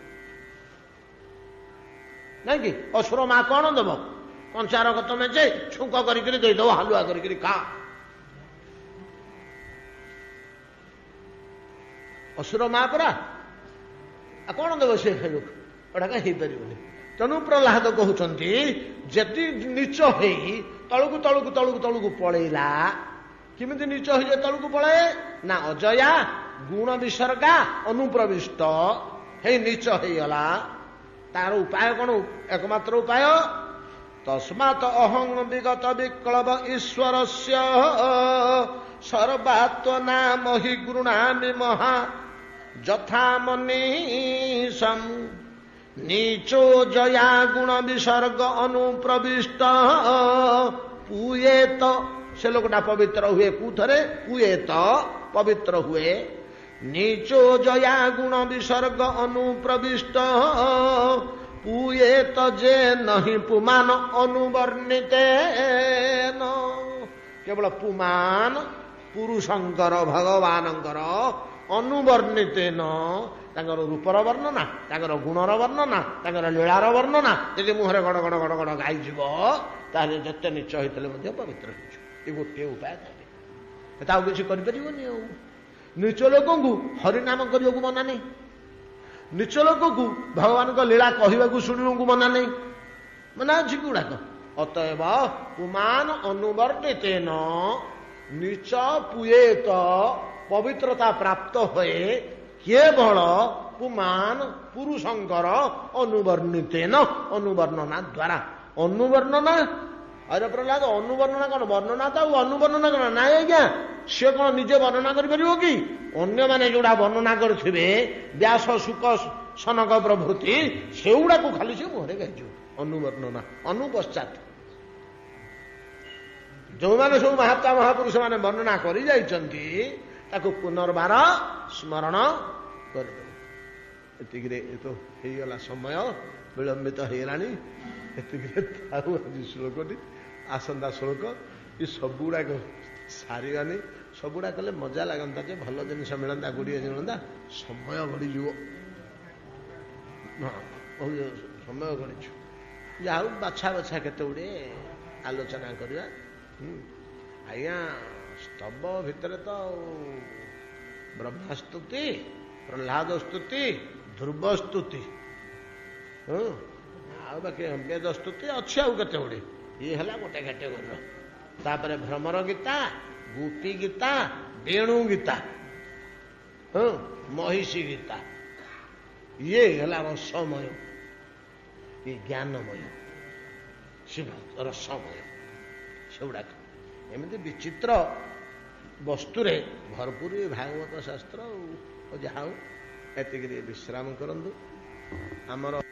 [SPEAKER 1] ନାଇଁ କି? ଅସୁର ମା କଣ ଦେବ? କଞ୍ଚାର ଗତ ମେଞ୍ଚେ ଛୁଙ୍କ କରିକିରି ଦେଇଦବ, ହାଲୁଆ କରିକିରି ଖା। ଅସୁର ମା ପରା, ଆଉ କଣ ଦେବ ସେ ଖାଇବାକୁ? ଏଟା କାହିଁ ହେଇପାରିବନି। ତେଣୁ ପ୍ରହ୍ଲାଦ କହୁଛନ୍ତି ଯଦି ନିଚ ହେଇ ତଳକୁ ତଳକୁ ତଳକୁ ତଳକୁ ପଳେଇଲା, କେମିତି ନିଚ ହେଇଯାଏ ତଳକୁ ପଳାଏ? ନା ଅଜୟା ଗୁଣ ବିସର୍ଗା ଅନୁପ୍ରବିଷ୍ଟ ହେଇ ନିଚ ହେଇଗଲା। ତାର ଉପାୟ କଣ? ଏକମାତ୍ର ଉପାୟ ତସ୍ମାତ୍ ଅହଂ ବିଗତ ବିକ୍ଳବ ଈଶ୍ୱରସ୍ୟ ସର୍ବାତ୍ମନାମହି ଗୃଣାମି ମହା ଯଥା ମନୀଷଂ ନିଚୋ ଜୟା ଗୁଣ ବିସର୍ଗ ଅନୁପ୍ରବିଷ୍ଟ ପୁଏତ। ସେ ଲୋକଟା ପବିତ୍ର ହୁଏ କୋଉଥରେ? ପୁଏତ, ପବିତ୍ର ହୁଏ। ନିଚୋ ଜୟା ଗୁଣ ବିସର୍ଗ ଅନୁପ୍ରବିଷ୍ଟ ପୁଏତ ଯେ ନହି ପୁମାନ ଅନୁବର୍ଣ୍ଣିତେନ। କେବଳ ପୁମାନ ପୁରୁଷଙ୍କର, ଭଗବାନଙ୍କର ଅନୁବର୍ଣ୍ଣିତେନ, ତାଙ୍କର ରୂପର ବର୍ଣ୍ଣନା, ତାଙ୍କର ଗୁଣର ବର୍ଣ୍ଣନା, ତାଙ୍କର ଲୀଳାର ବର୍ଣ୍ଣନା ଯଦି ମୁହଁରେ ଗଡ଼ ଗଡ଼ ଗଡ଼ ଗଡ଼ ଗାଇଯିବ, ତାହେଲେ ଯେତେ ନିଚ ହେଇଥିଲେ ମଧ୍ୟ ପବିତ୍ର ହେଇଯିବ। ଏ ଗୋଟିଏ ଉପାୟ ତାହେଲେ, ଏଟା ଆଉ କିଛି କରିପାରିବନି। ଆଉ ନିଚ ଲୋକଙ୍କୁ ହରିନାମ କରିବାକୁ ମନା ନାହିଁ, ନିଚ ଲୋକକୁ ଭଗବାନଙ୍କ ଲୀଳା କହିବାକୁ ଶୁଣିବାକୁ ମନା ନାହିଁ, ମନା ଅଛି ଗୁଡାକ। ଅତଏବ ପୁମାନ ଅନୁବର୍ଣ୍ଣିତେନ ନିଚ ପୁଏତ, ପବିତ୍ରତା ପ୍ରାପ୍ତ ହୁଏ କେବଳ ପୁମାନ ପୁରୁଷଙ୍କର ଅନୁବର୍ଣ୍ଣିତେନ, ଅନୁବର୍ଣ୍ଣନା ଦ୍ୱାରା। ଅନୁବର୍ଣ୍ଣନା, ଆରେ ପ୍ରହ୍ଲାଦ ଅନୁବର୍ଣ୍ଣନା କଣ? ବର୍ଣ୍ଣନା ତ, ଆଉ ଅନୁବର୍ଣ୍ଣନା କଣ? ନାଇଁ ଆଜ୍ଞା, ସିଏ କଣ ନିଜେ ବର୍ଣ୍ଣନା କରିପାରିବ କି? ଅନ୍ୟମାନେ ଯୋଉଟା ବର୍ଣ୍ଣନା କରିଥିବେ, ବ୍ୟାସ, ଶୁକ, ସନକ ପ୍ରଭୃତି, ସେଗୁଡାକୁ ଖାଲି ସେ ମୁହଁରେ ଗାଇଯିବ। ଅନୁବର୍ଣ୍ଣନା, ଅନୁପଶ୍ଚାତ। ଯୋଉମାନେ ସବୁ ମହାତ୍ମା ମହାପୁରୁଷ ମାନେ ବର୍ଣ୍ଣନା କରି ଯାଇଛନ୍ତି, ତାକୁ ପୁନର୍ବାର ସ୍ମରଣ କରିଦେବ। ଏତିକିରେ ଏ ତ ହେଇଗଲା ସମୟ, ବିଳମ୍ବିତ ହେଇଗଲାଣି। ଏତିକିରେ ଥାଉ ଆଜି ଶ୍ଲୋକଟି। ଆସନ୍ତା ଶ୍ଲୋକ ଏ ସବୁଗୁଡାକ ସାରିବାନି। ସବୁଗୁଡା କଲେ ମଜା ଲାଗନ୍ତା, ଯେ ଭଲ ଜିନିଷ ମିଳନ୍ତା, ଗୁଡ଼ିଏ ମିଳନ୍ତା, ସମୟ ଗଡ଼ିଯିବ। ହଁ, ସମୟ ଗଡ଼ିଛୁ। ଯାହା ହଉ ବାଛା ବାଛା କେତେ ଗୁଡ଼ିଏ ଆଲୋଚନା କରିବା। ଆଜ୍ଞା, ସ୍ତବ ଭିତରେ ତ ବ୍ରହ୍ମା ସ୍ତୁତି, ପ୍ରହ୍ଲାଦ ସ୍ତୁତି, ଧ୍ରୁବ ସ୍ତୁତି, ଆଉ ବାକି ବେଦ ସ୍ତୁତି ଅଛି ଆଉ କେତେ ଗୁଡ଼ିଏ। ଇଏ ହେଲା ଗୋଟେ କ୍ୟାଟେଗୋରୀର। ତାପରେ ଭ୍ରମର ଗୀତା, ଗୋପୀ ଗୀତା, ବେଣୁ ଗୀତା, ମହିଷୀ ଗୀତା, ଇଏ ହେଲା ରସମୟ, ଇଏ ଜ୍ଞାନମୟ, ଶିବ ରସମୟ। ସେଗୁଡାକ ଏମିତି ବିଚିତ୍ର ବସ୍ତୁରେ ଭରପୁର ଭାଗବତ ଶାସ୍ତ୍ର। ଆଉ ଯାହା ହଉ ଏତିକିରେ ବିଶ୍ରାମ କରନ୍ତୁ। ଆମର